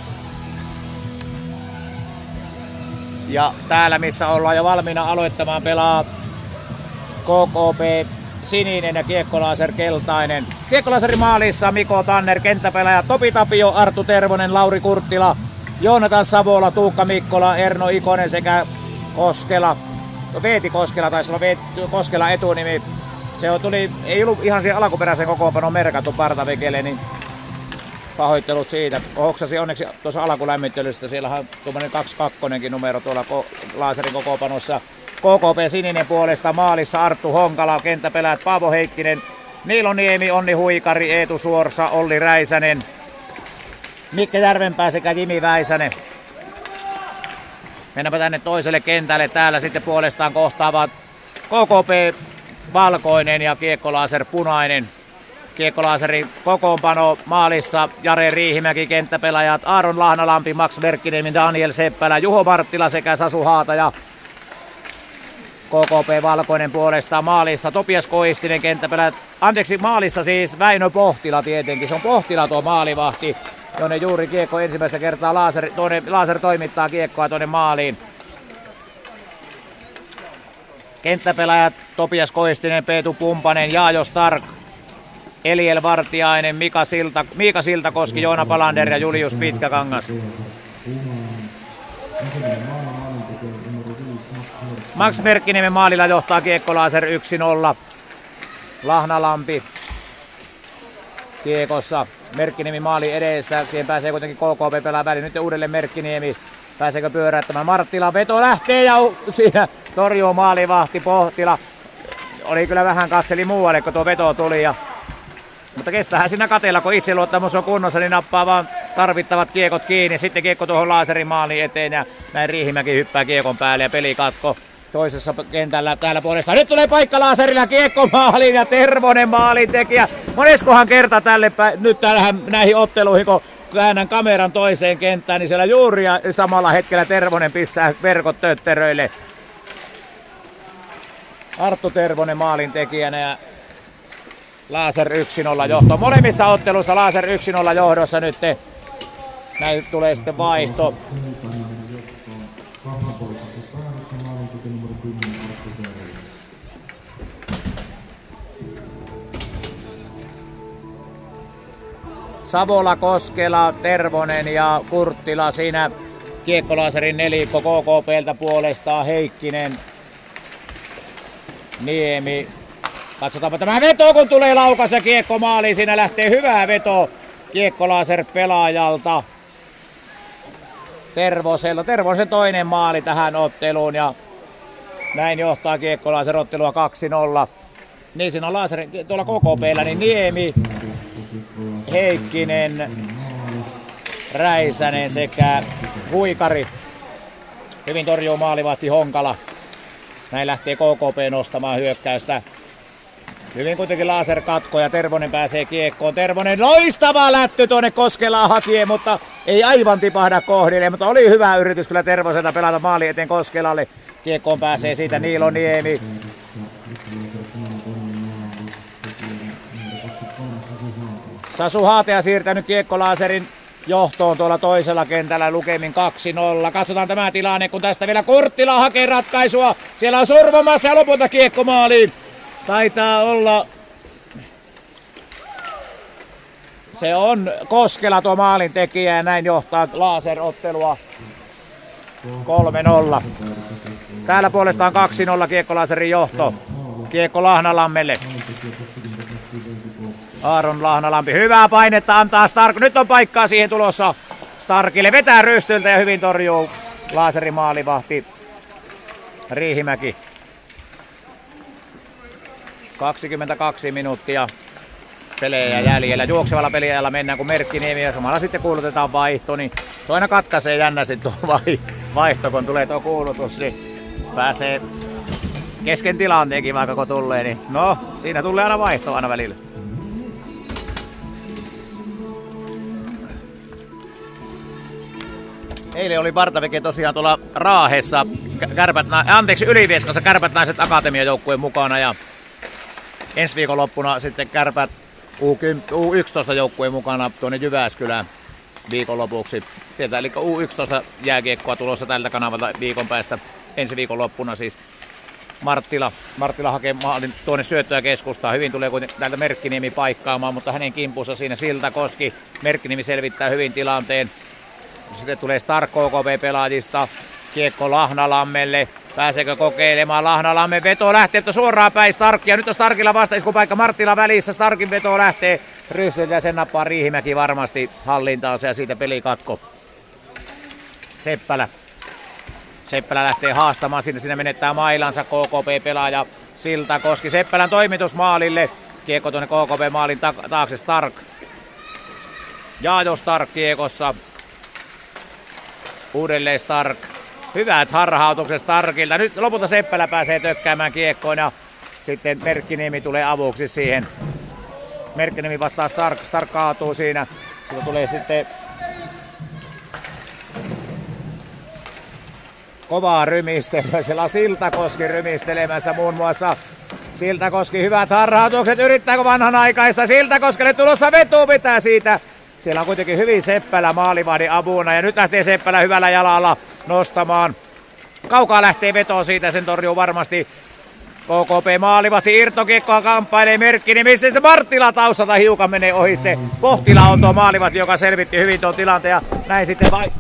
Ja täällä missä ollaan jo valmiina aloittamaan pelaa K K P sininen ja Kiekkolaser keltainen. Kiekkolaserin maalissa Miko Tanner, kenttäpelaaja Topi Tapio, Arttu Tervonen, Lauri Kurttila, Joonatan Savola, Tuukka Mikkola, Erno Ikonen sekä Koskela. Veeti Koskela taisi olla Veeti Koskela etunimi. Se on, tuli, ei ollut ihan siihen alkuperäisen kokoonpanon merkattu Barta Vegelle, niin pahoittelut siitä. Hoksasi onneksi tuossa alkulämmittelystä. Siellähän on tuommoinen kaksikymmentäkaksi numero tuolla laserin kokoonpanossa. K K P sininen puolesta maalissa Arttu Honkala, kenttäpelaajat Paavo Heikkinen, Niilo Niemi, Onni Huikari, Eetu Suorsa, Olli Räisänen, Mikke Järvenpää sekä Jimi Väisänen. Mennäänpä tänne toiselle kentälle. Täällä sitten puolestaan kohtaavat K K P valkoinen ja Kiekkolaser punainen. Kiekkolaserin kokoonpano maalissa Jare Riihimäki, kenttäpelaajat Aaron Lahnalampi, Max Merkkiniemi, Daniel Seppälä, Juho Marttila sekä Sasu Haataja. K K P valkoinen puolestaan maalissa Topias Koistinen, kenttäpelaajat. Anteeksi, maalissa siis Väinö Pohtila tietenkin. Se on Pohtila tuo maalivahti, jonne juuri kiekko ensimmäistä kertaa laser, tuonne, laser toimittaa kiekkoa tuonne maaliin. Kenttäpelaajat Topias Koistinen, Peetu Pumpanen, Jaajo Stark, Eliel Vartiainen, Mika, Silta, Miika Siltakoski, Joona Palander ja Julius Pitkäkangas. Max Merkkiniemen maalilla johtaa Kiekkolaser yksi nolla. Lahnalampi kiekossa. Merkkiniemi maali edessä. Siihen pääsee kuitenkin K K P pelaa väliin. Nyt uudelleen Merkkiniemi. Pääseekö pyöräyttämään? Marttila veto lähtee ja siinä torjuu maalivahti Pohtila. Oli kyllä vähän katseli muualle, kun tuo veto tuli. Ja... mutta kestäähän siinä kateella, kun itseluottamus on kunnossa, niin nappaa vaan tarvittavat kiekot kiinni. Sitten kiekko tuohon laserin maaliin eteen ja näin Riihimäki hyppää kiekon päälle ja pelikatko toisessa kentällä täällä puolesta. Nyt tulee paikka laserilla, kiekko maaliin ja Tervonen maalintekijä. Moneskohan kerta tälle nyt tähän, näihin otteluihin, kun käännän kameran toiseen kenttään, niin siellä juuri ja samalla hetkellä Tervonen pistää verkot tötteröille. Arttu Tervonen maalintekijänä ja Laser yksi nolla johto. Molemmissa otteluissa Laser yksi nolla johdossa nyt. Näin tulee sitten vaihto. Savola, Koskela, Tervonen ja Kurttila siinä kiekkolaaserin nelikko. K K P:ltä puolestaan Heikkinen, Niemi. Katsotaanpa tämä veto, kun tulee laukas ja kiekko maaliin. Siinä lähtee hyvää veto kiekkolaaser pelaajalta Tervosella. Tervosen toinen maali tähän otteluun ja näin johtaa kiekkolaaser ottelua kaksi nolla. Niin siinä on laaseri tuolla K K P:llä, niin Niemi, Heikkinen, Räisänen sekä Huikari. Hyvin torjuu maalivahti Honkala. Näin lähtee K K P nostamaan hyökkäystä. Hyvin kuitenkin laser katko ja Tervonen pääsee kiekkoon. Tervonen loistava lätty tuonne Koskelaan hakien, mutta ei aivan tipahda kohdille. Mutta oli hyvä yritys kyllä Tervoselta pelata maali eteen Koskelalle. Kiekkoon pääsee siitä Niilo Niemi. Sasu Haatea siirtänyt kiekkolaaserin johtoon tuolla toisella kentällä lukemin kaksi nolla. Katsotaan tämä tilanne, kun tästä vielä Kurttila hakee ratkaisua. Siellä on survomassa ja lopulta kiekko maaliin. Taitaa olla... Se on Koskela tuo maalin tekijä ja näin johtaa laserottelua kolme nolla. Täällä puolestaan kaksi nolla kiekkolaaserin johto. Kiekko Lahnalammelle. Aaron Lahnalampi. Hyvää painetta antaa Stark. Nyt on paikkaa siihen tulossa Starkille. Vetää rystyltä ja hyvin torjuu laserimaalivahti Riihimäki. kaksikymmentäkaksi minuuttia pelejä jäljellä. Juoksevalla peliajalla mennään kun Merkkiniemi ja samalla sitten kuulutetaan vaihto. Niin toina katkaisee jännä sitten tuo vaihto, kun tulee tuo kuulutus. Niin pääsee kesken tilanteenkin vaikka kun tulee. Niin no, siinä tulee aina vaihto aina välillä. Eilen oli Partaveke tosiaan tuolla Raahessa, Kärpät, anteeksi Ylivieskassa Kärpät naiset akatemiajoukkueen mukana ja ensi viikonloppuna sitten Kärpät U yksitoista joukkueen mukana tuonne Jyväskylään viikonlopuksi. Sieltä eli U yksitoista jääkiekkoa tulossa tältä kanavalta viikon päästä ensi viikonloppuna siis. Marttila, Marttila hakee maalin tuonne syöttöä keskustaan. Hyvin tulee kuitenkin täältä Merkkiniemi paikkaamaan, mutta hänen kimpussa siinä Siltakoski. Merkkiniemi selvittää hyvin tilanteen. Sitten tulee Stark K K P-pelaajista. Kiekko Lahnalammelle. Pääseekö kokeilemaan? Lahnalammen veto lähtee, että suoraan päin Starkia. Nyt on Starkilla vastaiskupaikka Marttila välissä. Starkin veto lähtee rystyltä ja sen nappaa Riihimäki varmasti hallintaansa ja siitä pelikatko. Seppälä. Seppälä lähtee haastamaan. Siinä, siinä menettää mailansa K K P-pelaaja Siltakoski. Seppälän toimitus maalille. Kiekko tuonne K K P-maalin taakse Stark. Jaajo Stark kiekossa. Uudelleen Stark. Hyvät harhautukset Starkilta. Nyt lopulta Seppälä pääsee tökkäämään kiekkoon ja sitten Merkkiniemi tulee avuksi siihen. Merkkiniemi vastaa Stark. Stark kaatuu siinä. Siitä tulee sitten kovaa rymistelyä. Siellä on Siltakoski rymistelemässä muun muassa. Siltakoski hyvät harhautukset. Yrittääkö vanhanaikaista? Siltakoskelle tulossa veto pitää siitä. Siellä on kuitenkin hyvin Seppälä maalivahdin avuna ja nyt lähtee Seppälä hyvällä jalalla nostamaan. Kaukaa lähtee veto siitä, sen torjuu varmasti K K P maalivahti. Irtokiekkoa kamppailee Merkkiniemi, mistä sitten Marttila taustalta hiukan menee ohitse. Pohtila on tuo maalivahti, joka selvitti hyvin tuon tilanteen ja näin sitten vai...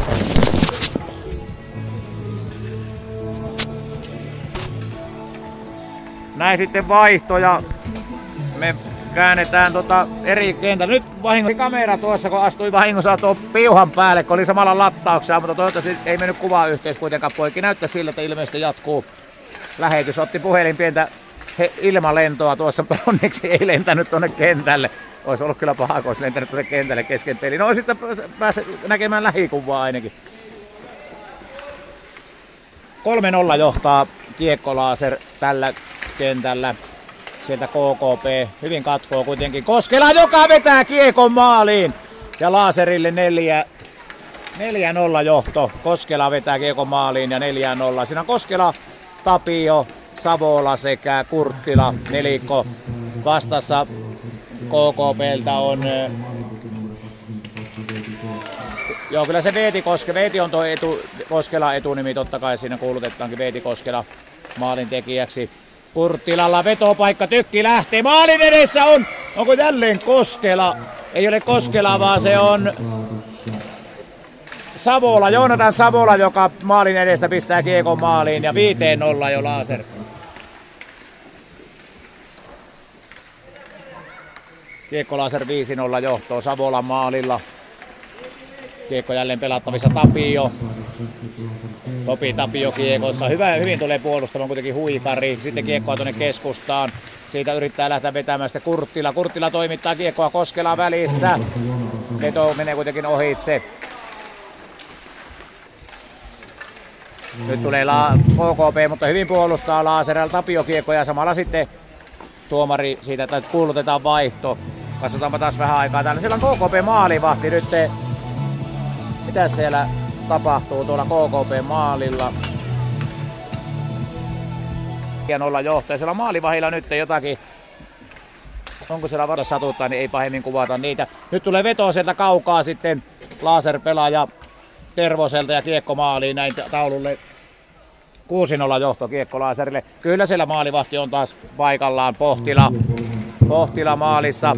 Näin sitten vaihto ja me käännetään tota eri kentällä. Nyt vahingossa kamera tuossa, kun astui vahingossa tuon piuhan päälle, kun oli samalla lattauksella, mutta toivottavasti ei mennyt kuvayhteys kuitenkaan poikki. Näyttää siltä, että ilmeisesti jatkuu lähetys. Otti puhelin pientä ilmalentoa tuossa, mutta onneksi ei lentänyt tuonne kentälle. Olisi ollut kyllä paha, kun olisi lentänyt tuonne kentälle kesken peliin. No olisi sitten päässyt näkemään lähikuvaa ainakin. kolme nolla johtaa Kiekkolaaser tällä kentällä. Sieltä K K P hyvin katkoo kuitenkin Koskela, joka vetää kiekon maaliin. Ja Laaserille neljä, neljä nolla johto. Koskela vetää kiekon maaliin ja neljä nolla. Siinä on Koskela, Tapio, Savola sekä Kurttila nelikko. Vastassa K K P:ltä on... Joo, kyllä se Veeti Koske. Veeti on tuo etu, Koskela etunimi, totta kai siinä kuulutetaankin Veeti Koskela maalin tekijäksi. Kurttilalla vetopaikka, tykki lähtee, maalin edessä on, onko jälleen Koskela? Ei ole Koskela, vaan se on Savola, Joonatan Savola, joka maalin edestä pistää kiekon maaliin ja viiteen nolla jo Laser. Kiekko Laser viisi nolla johtoon Savolan maalilla. Kiekko jälleen pelattavissa Tapio. Topi Tapio kiekossa. Hyvä, hyvin tulee puolustamaan kuitenkin Huikari. Sitten kiekkoa tuonne keskustaan. Siitä yrittää lähteä vetämään sitten Kurttila. Kurttila toimittaa kiekkoa Koskelaan välissä. Veto menee kuitenkin ohitse. Nyt tulee la- K K P, mutta hyvin puolustaa Laserilla Tapio kiekkoja. Samalla sitten tuomari siitä, että kuulutetaan vaihto. Katsotaanpa taas vähän aikaa täällä. Siellä on K K P maalivahti nyt. Mitä siellä tapahtuu tuolla K K P maalilla? Ja nolla johtaja. Siellä on maalivahilla nyt jotakin. Onko siellä varassa satuttaa, niin ei pahemmin kuvata niitä. Nyt tulee veto sieltä kaukaa sitten Laser-pelaaja Tervoselta ja kiekko maaliin näin taululle. kuusi nolla johto kiekko Laserille. Kyllä siellä maalivahti on taas paikallaan. Pohtila, Pohtila maalissa.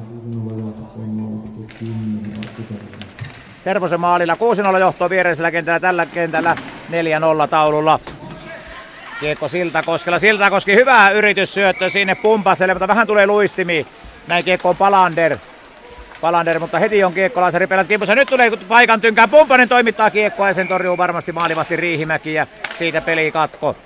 Tervosen maalilla kuusi nolla johtoa viereisellä kentällä, tällä kentällä neljä nolla taululla. Kiekko Siltakoskella. Siltakoski hyvä yrityssyöttö sinne Pumpaselle, mutta vähän tulee luistimi. Näin kiekko on Palander. Palander, mutta heti on kiekko Laseri pelät kimpussa. Nyt tulee paikan tynkään. Pumpanen toimittaa kiekkoa ja sen torjuu varmasti maalivahti Riihimäki ja siitä peli katko.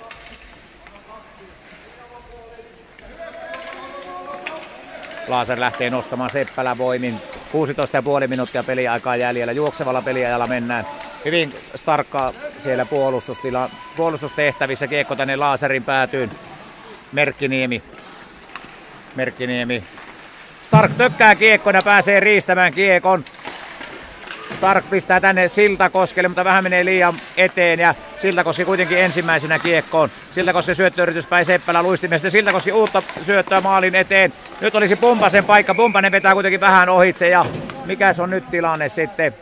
Laser lähtee nostamaan Seppälä voimin. kuusitoista pilkku viisi minuuttia peliaikaa jäljellä. Juoksevalla peliajalla mennään. Hyvin starkkaa siellä puolustustila, puolustustehtävissä. Kiekko tänne Laserin päätyyn. Merkkiniemi. Merkkiniemi. Stark tökkää kiekkoon ja pääsee riistämään kiekon. Stark pistää tänne Siltakoskelle, mutta vähän menee liian eteen ja Siltakoski kuitenkin ensimmäisenä kiekkoon. Siltakoski syöttöyritys päin Seppälä luistimesta. Siltakoski uutta syöttöä maalin eteen. Nyt olisi Pumpasen paikka. Pumpanen vetää kuitenkin vähän ohitse ja mikäs on nyt tilanne sitten?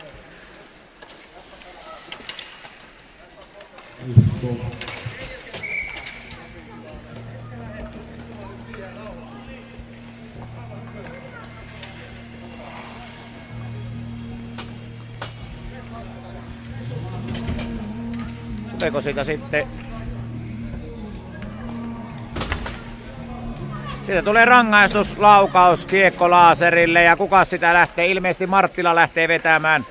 Tuleeko siitä sitten? Siitä tulee rangaistuslaukaus kiekko Laserille ja kuka sitä lähtee? Ilmeisesti Marttila lähtee vetämään.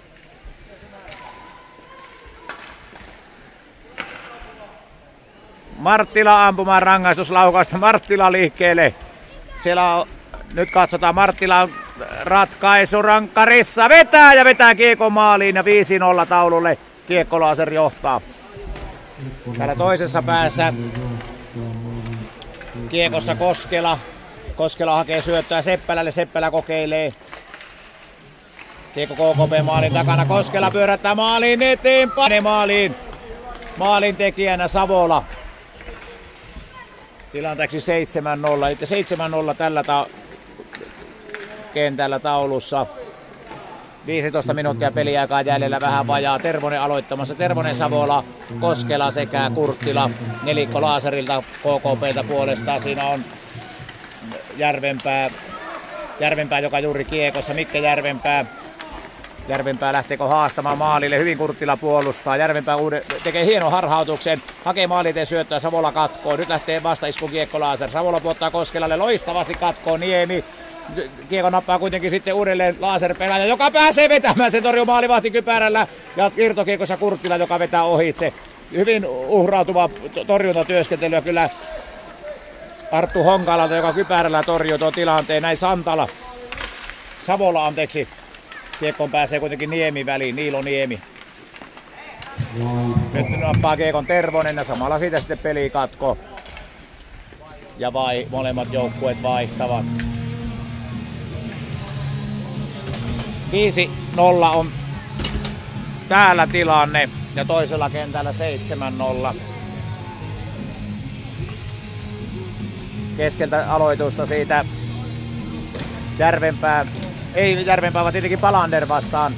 Marttila ampumaan rangaistuslaukausta. Marttila liikkeelle. Siellä on, nyt katsotaan Marttilan ratkaisu rankkarissa. Vetää ja vetää kiekko maaliin ja viisi nolla taululle. Kiekko Laser johtaa. Täällä toisessa päässä kiekossa Koskela. Koskela hakee syöttöä Seppälälle. Seppälä kokeilee. Kiekko K K P maalin takana. Koskela pyörättää maaliin eteenpäin. Maaliin. Maalin tekijänä Savola. Tilanteeksi seitsemän nolla. Eli seitsemän nolla tällä ta- kentällä taulussa. viisitoista minuuttia peliaikaa jäljellä, vähän vajaa. Tervonen aloittamassa. Tervonen, Savola, Koskela sekä Kurttila. Nelikko Laserilta, K K P:ltä puolestaan. Siinä on Järvenpää, Järvenpää joka juuri kiekossa. Mikke Järvenpää. Järvenpää lähteekö haastamaan maalille. Hyvin Kurttila puolustaa. Järvenpää uuden, tekee hienon harhautuksen. Hakee maaliteen syöttöä. Savola katkoo. Nyt lähtee vastaisku kiekko Laser. Savola puottaa Koskelalle. Loistavasti katkoo Niemi. Kiekko nappaa kuitenkin sitten uudelleen Laser-pelaaja, joka pääsee vetämään. Se torjuu maalivahti kypärällä. Ja irtokiekossa Kurttila, joka vetää ohitse. Hyvin uhrautuva torjuntatyöskentelyä kyllä Arttu Honkalalta, joka kypärällä torjuu tuon tilanteen. Näin Santala. Savola, anteeksi. Kiekkoon pääsee kuitenkin Niemi väliin. Niilo Niemi. Nyt nappaa kiekon Tervonen ja samalla siitä sitten peli katko. Ja vai, molemmat joukkueet vaihtavat. viisi nolla on täällä tilanne ja toisella kentällä seitsemän nolla. Keskeltä aloitusta siitä Järvenpää, ei Järvenpää, vaan tietenkin Palander vastaan.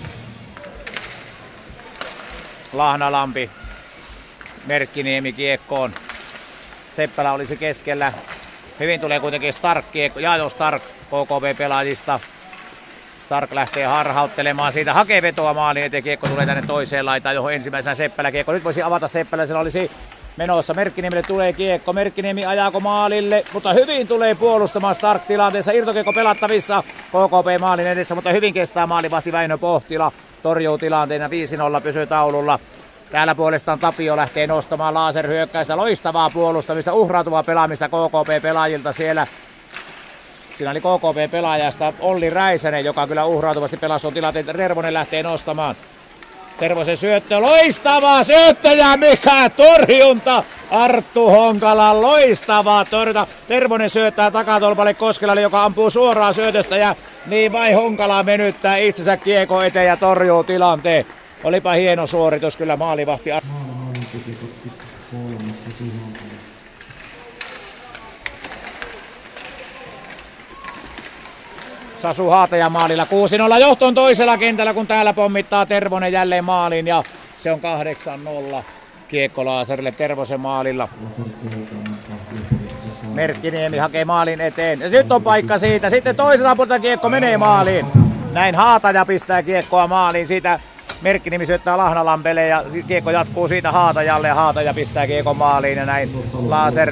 Lahnalampi, Merkkiniemi kiekkoon. Seppälä olisi keskellä. Hyvin tulee kuitenkin Stark kiekko, Jaajo Stark K K P-pelaajista. Stark lähtee harhauttelemaan siitä, hakee vetoa maaliin eteen, kiekko tulee tänne toiseen laitaan, johon ensimmäisenä Seppälä kiekko. Nyt voisi avata Seppälä, siellä olisi menossa. Merkkiniemelle tulee kiekko, Merkkiniemi ajaako maalille, mutta hyvin tulee puolustamaan Stark tilanteessa. Irtokiekko pelattavissa K K P maalin edessä, mutta hyvin kestää maalivahti Väinö Pohtila. Torjuu tilanteena, viisi nolla pysyy taululla. Täällä puolestaan Tapio lähtee nostamaan laserhyökkäistä, loistavaa puolustamista, uhrautuvaa pelaamista K K P-pelaajilta siellä. Siinä oli K K P-pelaajasta Olli Räisänen, joka kyllä uhrautuvasti pelasi tuon tilanteen. Tervonen lähtee nostamaan. Tervosen syöttö, loistavaa syöttöjä, mikä torjunta! Arttu Honkala, loistavaa torjunta. Tervonen syöttää takatolpalle Koskelalle, joka ampuu suoraan syötöstä ja niin vain Honkala menyttää itsensä kiekko eteen ja torjuu tilanteen. Olipa hieno suoritus kyllä maalivahti. Sasu Haataja maalilla kuusi nolla johtoon toisella kentällä, kun täällä pommittaa Tervonen jälleen maaliin ja se on kahdeksan nolla kiekko Laaserille Tervosen maalilla. Merkkiniemi hakee maalin eteen ja nyt on paikka siitä. Sitten toisella puolella kiekko menee maaliin. Näin Haataja pistää kiekkoa maaliin. Siitä Merkkiniemi syöttää Lahnalampelle ja kiekko jatkuu siitä Haatajalle ja Haataja pistää kiekon maaliin ja näin Laaser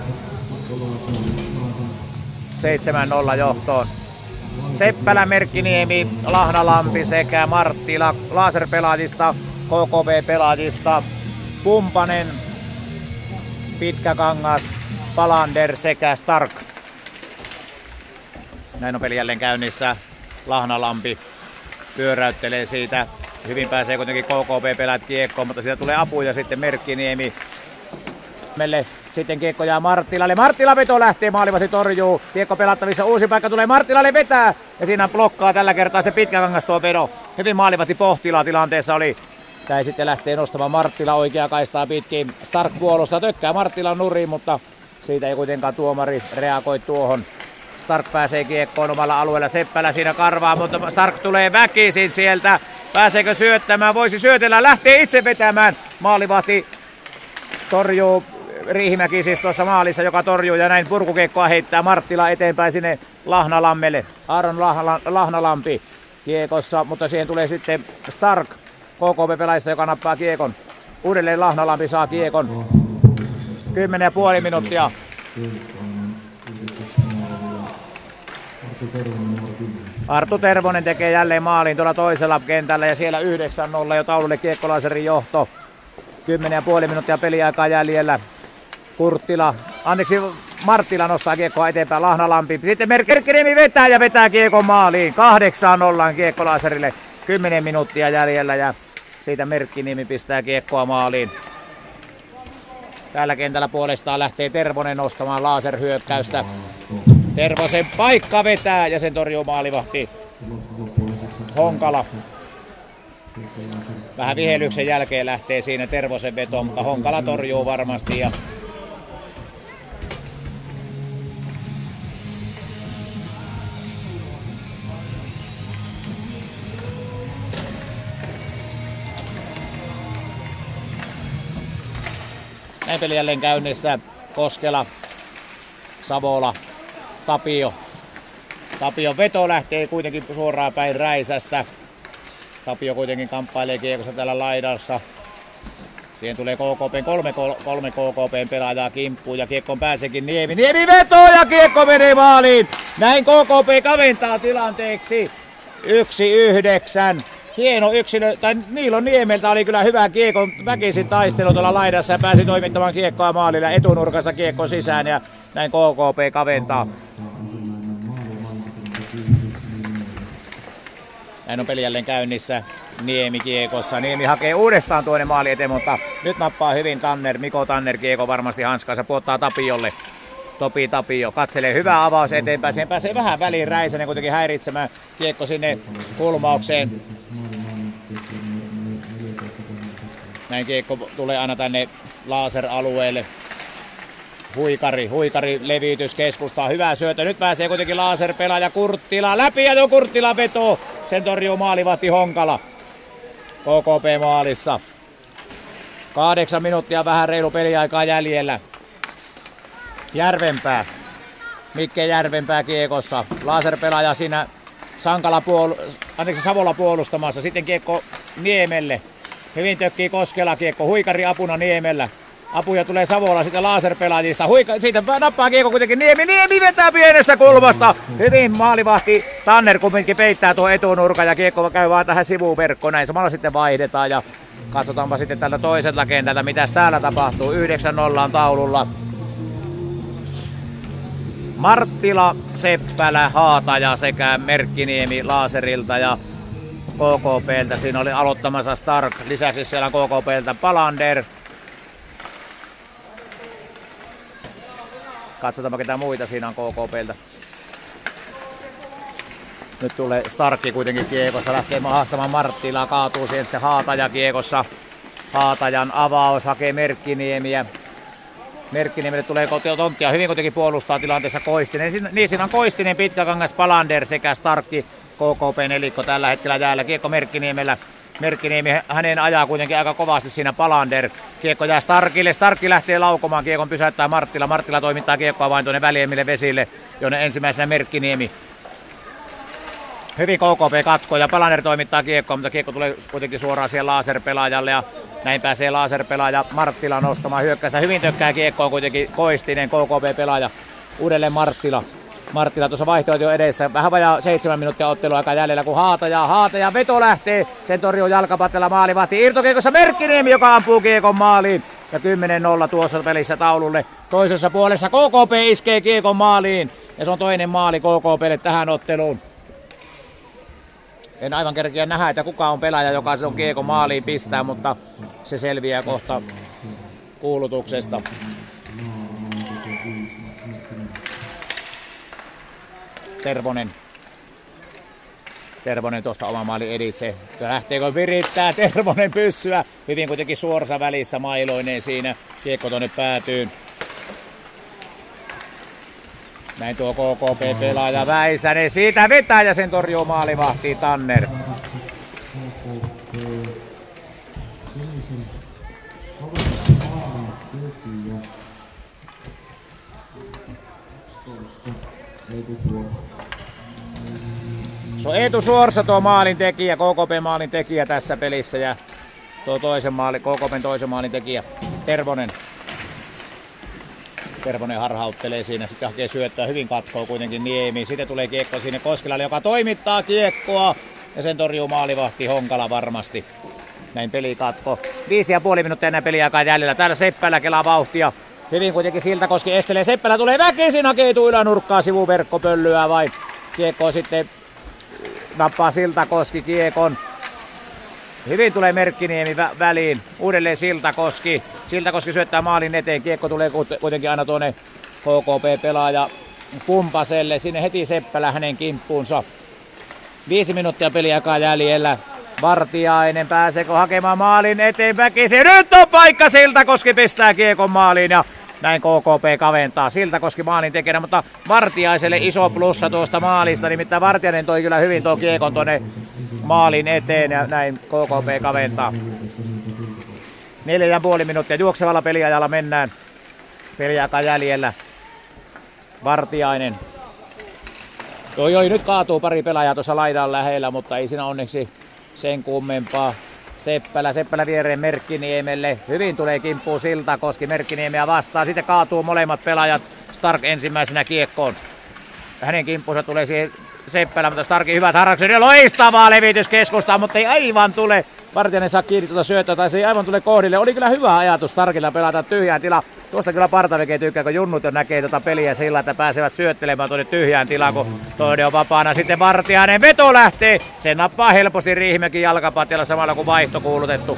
seitsemän nolla johtoon. Seppälä, Merkkiniemi, Lahnalampi sekä Marttila laserpelaajista, K K P-pelaajista, Kumpanen, Pitkäkangas, Palander sekä Stark. Näin on peli jälleen käynnissä. Lahnalampi pyöräyttelee siitä. Hyvin pääsee kuitenkin K K P-pelaajat kiekkoon, mutta siitä tulee apuja sitten Merkkiniemi. Melle sitten kiekko jää Marttilalle. Marttila veto lähtee, maalivahti torjuu. Kiekko pelattavissa, uusi paikka tulee Marttilalle, vetää. Ja siinä blokkaa tällä kertaa sitten Pitkäkangas tuo vedo. Hyvin maalivahti Pohtila tilanteessa oli. Tää sitten lähtee nostamaan Marttila oikea kaistaa pitkin. Stark puolustaa, tökkää Marttilan nuriin, mutta siitä ei kuitenkaan tuomari reagoi tuohon. Stark pääsee kiekkoon omalla alueella. Seppälä siinä karvaa, mutta Stark tulee väkisin sieltä. Pääseekö syöttämään? Voisi syötellä, lähtee itse vetämään. Maalivahti torjuu. Riihimäki siis tuossa maalissa, joka torjuu ja näin purkukiekkoa heittää Marttila eteenpäin sinne Lahnalammelle. Aaron Lahla, Lahnalampi kiekossa, mutta siihen tulee sitten Stark K K P-pelaajista, joka nappaa kiekon. Uudelleen Lahnalampi saa kiekon. Kymmenen ja puoli minuuttia. Arttu Tervonen tekee jälleen maalin tuolla toisella kentällä ja siellä yhdeksän nolla jo taululle kiekkolaserin johto. Kymmenen ja puoli minuuttia peliaikaa jäljellä. Kurttila, anteeksi Marttila nostaa kiekkoa eteenpäin, Lahnalampi. Sitten Merkkiniemi vetää ja vetää kiekon maaliin. kahdeksan nolla kiekkolaserille. kymmenen minuuttia jäljellä ja siitä Merkkiniemi pistää kiekkoa maaliin. Tällä kentällä puolestaan lähtee Tervonen nostamaan laserhyökkäystä. Tervosen paikka vetää ja sen torjuu maalivahti Honkala. Vähän vihelyksen jälkeen lähtee siinä Tervosen veto, mutta Honkala torjuu varmasti. Ja näin peli jälleen käynnissä. Koskela, Savola, Tapio. Tapion veto lähtee kuitenkin suoraan päin Räisästä. Tapio kuitenkin kamppailee kiekossa täällä laidassa. Siihen tulee K K P, kolme, kolme K K P pelaajaa kimppuun ja kiekkoon pääseekin Niemi. Niemi veto ja kiekko menee maaliin. Näin K K P kaventaa tilanteeksi yksi yhdeksän. Hieno yksilö, tai Niilon Niemeltä oli kyllä hyvä kiekon väkisin taistelu tuolla laidassa ja pääsi toimittamaan kiekkoa maalille etunurkasta kiekko sisään ja näin K K P kaventaa. Näin on peli jälleen käynnissä. Niemi kiekossa. Niemi hakee uudestaan tuonne maali eteen, mutta nyt nappaa hyvin Tanner. Mikko Tanner kiekko varmasti hanskansa. Puottaa Tapiolle. Topi Tapio katselee. Hyvä avaus eteenpäin. Siihen pääsee vähän väliin Räisänen kuitenkin häiritsemään. Kiekko sinne kulmaukseen. Näin kiekko tulee aina tänne laser-alueelle. Huikari, huikari levitys keskustaa. Hyvä syötö. Nyt pääsee kuitenkin laserpelaaja Kurttila läpi ja tuo Kurttila veto. Sen torjuu maalivahti Honkala. K K P maalissa. Kahdeksan minuuttia vähän reilu peliaikaa jäljellä. Järvenpää. Mikke Järvenpää kiekossa. Laserpelaaja siinä Sankala puol... anteeksi, Savola puolustamassa. Sitten kiekko Niemelle. Hyvin tökkii Koskela kiekko. Huikari apuna Niemellä. Apuja tulee Savola sitten laserpelaajista. Huika... Siitä nappaa kiekko kuitenkin Niemi. Niemi vetää pienestä kulmasta. Hyvin maalivahti Tanner kumminkin peittää tuo etunurkan ja kiekko käy vaan tähän sivuverkkoon. Näin samalla sitten vaihdetaan ja katsotaanpa sitten tältä toiselta kentältä mitäs täällä tapahtuu. yhdeksän nolla on taululla. Marttila, Seppälä, Haataja sekä Merkkiniemi Laaserilta ja K K P:ltä. Siinä oli aloittamassa Stark. Lisäksi siellä on K K P:ltä Palander. Katsotaanpa ketä muita siinä on K K P:ltä. Nyt tulee Starkki kuitenkin kiekossa. Lähtee haastamaan Marttilaa. Kaatuu siihen sitten Haataja kiekossa. Haatajan avaus hakee Merkkiniemiä. Merkkiniemelle tulee tonttia. Hyvin kuitenkin puolustaa tilanteessa Koistinen. Niin siinä on Koistinen, Pitkäkangas, Palander sekä Starkki. K K P nelikko tällä hetkellä jäällä. Kiekko Merkkiniemellä. Merkkiniemi hänen ajaa kuitenkin aika kovasti siinä Palander. Kiekko jää Starkille. Starkki lähtee laukomaan. Kiekon pysäyttää Marttila. Marttila toimittaa kiekkoa vain tuonne väliemmille vesille, jonne ensimmäisenä Merkkiniemi. Hyvin K K P katkoo ja Palander toimittaa kiekkoa, mutta kiekko tulee kuitenkin suoraan siihen laserpelaajalle ja näin pääsee laserpelaaja Marttila nostamaan hyökkäystä. Hyvin tökkää kiekkoa kuitenkin Koistinen, K K P-pelaaja. Uudelleen Marttila. Marttila tuossa vaihtoehto jo edessä. Vähän vajaa seitsemän minuuttia otteluaikaa jäljellä, kun Haataja, Haataja veto lähtee. Sen torjuu jalkapatella maalivahti. Irtokiekossa Merkkiniemi, joka ampuu kiekon maaliin. Ja kymmenen nolla tuossa pelissä taululle. Toisessa puolessa K K P iskee kiekon maaliin. Ja se on toinen maali K K P:lle tähän otteluun. En aivan kerkiä nähdä, että kuka on pelaaja, joka se on kiekon maaliin pistää, mutta se selviää kohta kuulutuksesta. Tervonen. Tervonen tuosta oma maali editse. Lähteekö virittää Tervonen pyssyä? Hyvin kuitenkin suorassa välissä mailoineen siinä. Kiekko tuonne päätyyn. Näin tuo K K P-pelaaja Väisänen siitä vetää ja sen torjuu maalivahti Tanner. Se on Eetu Suorsa tuo maalin tekijä, K K P-maalin tekijä tässä pelissä ja tuo toisen maali, K K P:n toisen maalin tekijä Tervonen. Tervonen harhauttelee siinä, sitten hakee syöttöä, hyvin katkoo kuitenkin Niemi. Sitten tulee kiekko sinne Koskelalle, joka toimittaa kiekkoa ja sen torjuu maalivahti Honkala varmasti. Näin peli katko. Viisi ja puoli minuuttia enää peliaikaa jäljellä. Täällä Seppälä kelaa vauhtia. Hyvin kuitenkin Siltakoski estelee. Seppälä tulee väkisin, hakeutuu ylänurkkaa sivuverkkopöllyä vai kiekko sitten nappaa Siltakoski kiekon. Hyvin tulee Merkkiniemi vä- väliin. Uudelleen Siltakoski. Siltakoski syöttää maalin eteen. Kiekko tulee kuitenkin aina tuonne K K P-pelaaja Pumpaselle. Sinne heti Seppälä hänen kimppuunsa. Viisi minuuttia peliaikaa jäljellä. Vartiainen pääseekö hakemaan maalin eteen väkisin. Nyt on paikka, Siltakoski pistää kiekon maaliin ja näin K K P kaventaa. Siltakoski maalin tekijänä, mutta Vartiaiselle iso plussa tuosta maalista. Nimittäin Vartiainen toi kyllä hyvin tuo kiekon tuonne maalin eteen ja näin K K P kaventaa. Neljä ja puoli minuuttia juoksevalla peliajalla mennään. Peliaika jäljellä. Vartiainen. Joo, joo, nyt kaatuu pari pelaajaa tuossa laidan lähellä, mutta ei siinä onneksi sen kummempaa. Seppälä, Seppälä viereen Merkkiniemelle. Hyvin tulee kimppuun Siltakoski Merkkiniemiä vastaan. Sitten kaatuu molemmat pelaajat. Stark ensimmäisenä kiekkoon. Hänen kimppuunsa tulee siihen Seppälä, mutta Starkin hyvät harrakset ja loistavaa levitys keskustaan, mutta ei aivan tule. Vartijainen saa kiinni tuota syöttöä, tai se ei aivan tule kohdille. Oli kyllä hyvä ajatus Starkilla pelata tyhjään tilaan. Tuossa kyllä Partaveke tykkää, kun junnut jo näkee tuota peliä sillä, että pääsevät syöttelemään tuonne tyhjään tilaan, kun toinen on vapaana. Sitten Vartijainen veto lähtee. Se nappaa helposti Riihimäki jalkapatjalla samalla kuin vaihto kuulutettu.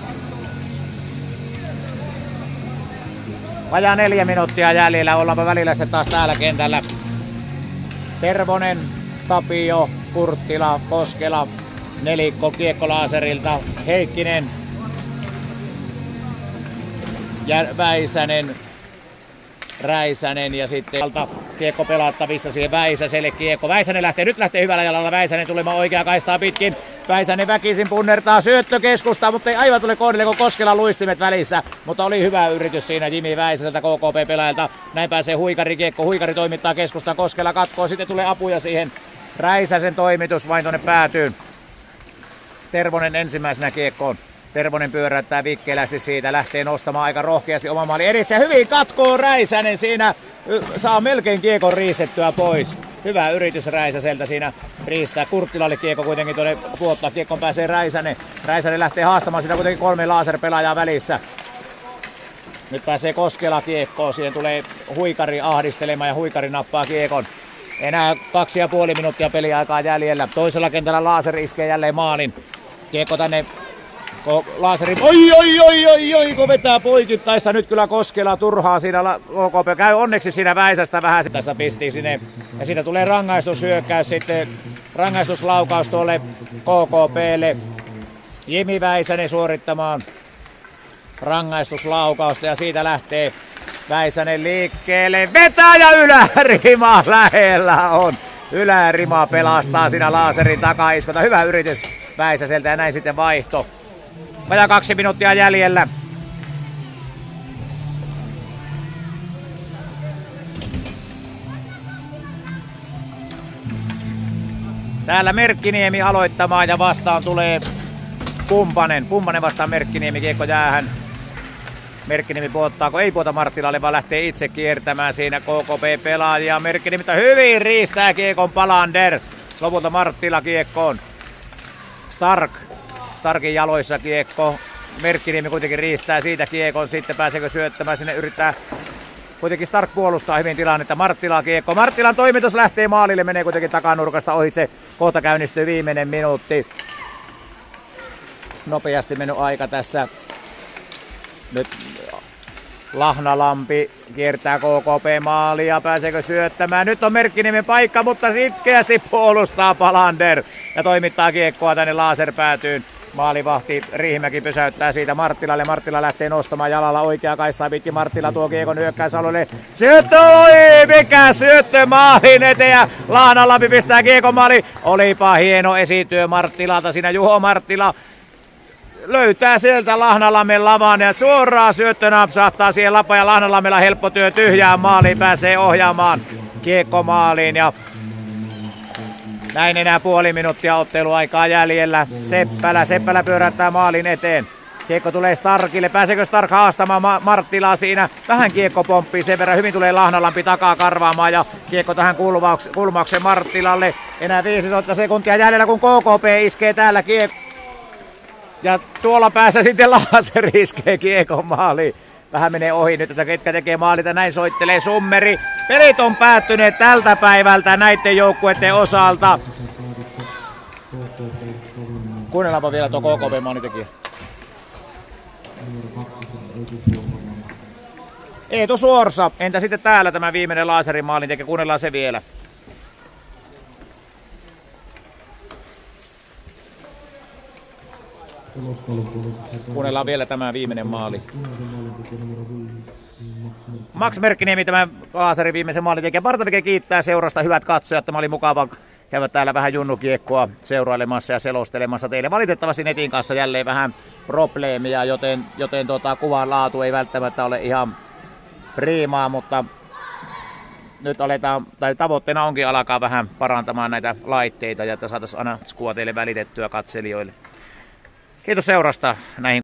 Vajaa neljä minuuttia jäljellä, ollaanpa välillä sitten taas täällä kentällä. Tervonen, Tapio, Kurttila, Koskela, nelikko kiekko Laaserilta, Heikkinen ja Väisänen, Räisänen ja sitten kiekko pelattavissa siihen Väisäselle kiekko. Väisänen lähtee, nyt lähtee hyvällä jalalla Väisänen tulemaan oikeaa kaistaa pitkin. Väisänen väkisin punnertaa syöttökeskustaa, mutta ei aivan tule kohdille, kun Koskela luistimet välissä. Mutta oli hyvä yritys siinä Jimi Väisäseltä K K P-pelaajalta. Näin pääsee Huikari kiekko. Huikari toimittaa keskustaan, Koskela katkoo, sitten tulee apuja siihen Räisäsen toimitus vain tuonne päätyyn. Tervonen ensimmäisenä kiekkoon. Tervonen pyöräyttää vikkelästi siitä, lähtee nostamaan aika rohkeasti oma maali edessä. Hyvin katkoo Räisänen siinä, saa melkein kiekon riistettyä pois. Hyvä yritys Räisäseltä siinä riistää. Kurttilalle kiekko kuitenkin tuonne puottaa, kiekkoon pääsee Räisänen. Räisänen lähtee haastamaan sitä kuitenkin kolme laserpelaajaa välissä. Nyt pääsee Koskela kiekkoon, siihen tulee Huikari ahdistelemaan ja Huikari nappaa kiekon. Enää kaksi ja puoli minuuttia peliaikaa jäljellä. Toisella kentällä Laser iskee jälleen maalin. Kiekko tänne Laaseri, oi oi oi oi oi, kun vetää poikittaista. Nyt kyllä Koskela turhaa siinä O K P. Käy onneksi siinä Väisästä vähän tästä pistii sinne. Ja siitä tulee rangaistushyökkäys sitten. Rangaistuslaukaus tuolle K K P:lle. Jimi Väisänen suorittamaan rangaistuslaukausta ja siitä lähtee Väisänen liikkeelle. Vetää ja ylärima lähellä on. Ylärima pelastaa siinä Laaserin takaiskota. Hyvä yritys Väisäseltä ja näin sitten vaihto. Vajaa kaksi minuuttia jäljellä. Täällä Merkkiniemi aloittamaan ja vastaan tulee Pumpanen. Pumpanen vastaan Merkkiniemi, kiekko jäähän. Merkkiniemi puottaako? Ei puota Marttilalle, vaan lähtee itse kiertämään siinä K K P-pelaajia. Merkkiniemi hyvin riistää kiekon Palander. Lopulta Marttila kiekkoon. Stark. Starkin jaloissa kiekko. Merkkiniemi kuitenkin riistää siitä kiekon. Sitten pääseekö syöttämään sinne, yrittää. Kuitenkin Stark puolustaa hyvin tilannetta. Marttila kiekko. Marttilan toimitus lähtee maalille, menee kuitenkin takanurkasta ohitse. Kohta käynnistyy viimeinen minuutti. Nopeasti mennyt aika tässä. Nyt Lahnalampi kiertää K K P-maalia, pääseekö syöttämään? Nyt on Merkkiniemen paikka, mutta sitkeästi puolustaa Palander ja toimittaa kiekkoa tänne laserpäätyyn. Maalivahti Riihimäki pysäyttää siitä Marttilalle. Marttila lähtee nostamaan jalalla oikea kaistaa pitkin. Marttila tuo kiekon hyökkäysalueelle. Syöttö! Oi, mikä syöttö maalin eteen ja Lahnalampi pistää kiekon maaliin. Olipa hieno esityö Marttilalta siinä. Juho Marttila löytää sieltä Lahnalammen lavan ja suoraan syöttö napsahtaa siihen lapa ja Lahnalammella helppo työ tyhjään maaliin, pääsee ohjaamaan kiekko maaliin ja näin enää puoli minuuttia otteluaikaa jäljellä. Seppälä, Seppälä pyörättää maalin eteen. Kiekko tulee Starkille, pääseekö Stark haastamaan Ma- Marttilaa siinä? Vähän kiekko pomppii sen verran, hyvin tulee Lahnalampi takaa karvaamaan ja kiekko tähän kulmauks- kulmauksen Marttilalle. Enää viisitoista sekuntia jäljellä kun K K P iskee täällä kiekko. Ja tuolla päässä sitten Laser iskee kiekon maaliin. Vähän menee ohi nyt, että ketkä tekee maalita. Näin soittelee Summeri. Pelit on päättyneet tältä päivältä näiden joukkueiden osalta. Kuunnellaanpa vielä tuo K K P-maalitekijä. Eetu Suorsa. Entä sitten täällä tämä viimeinen Laserin maalintekijä? Kuunnellaan se vielä. Kuunnellaan vielä tämä viimeinen maali. Max Merkkiniemi tämä Laserin viimeisen maalintekijä. Partavike kiittää seurasta, hyvät katsojat. Tämä oli mukava käydä täällä vähän junnukiekkoa seurailemassa ja selostelemassa teille. Valitettavasti netin kanssa jälleen vähän probleemia, joten, joten tota, kuvan laatu ei välttämättä ole ihan priimaa, mutta nyt aletaan, tai tavoitteena onkin alkaa vähän parantamaan näitä laitteita ja että saataisiin aina skua teille välitettyä katselijoille. Kiitos seurasta näihin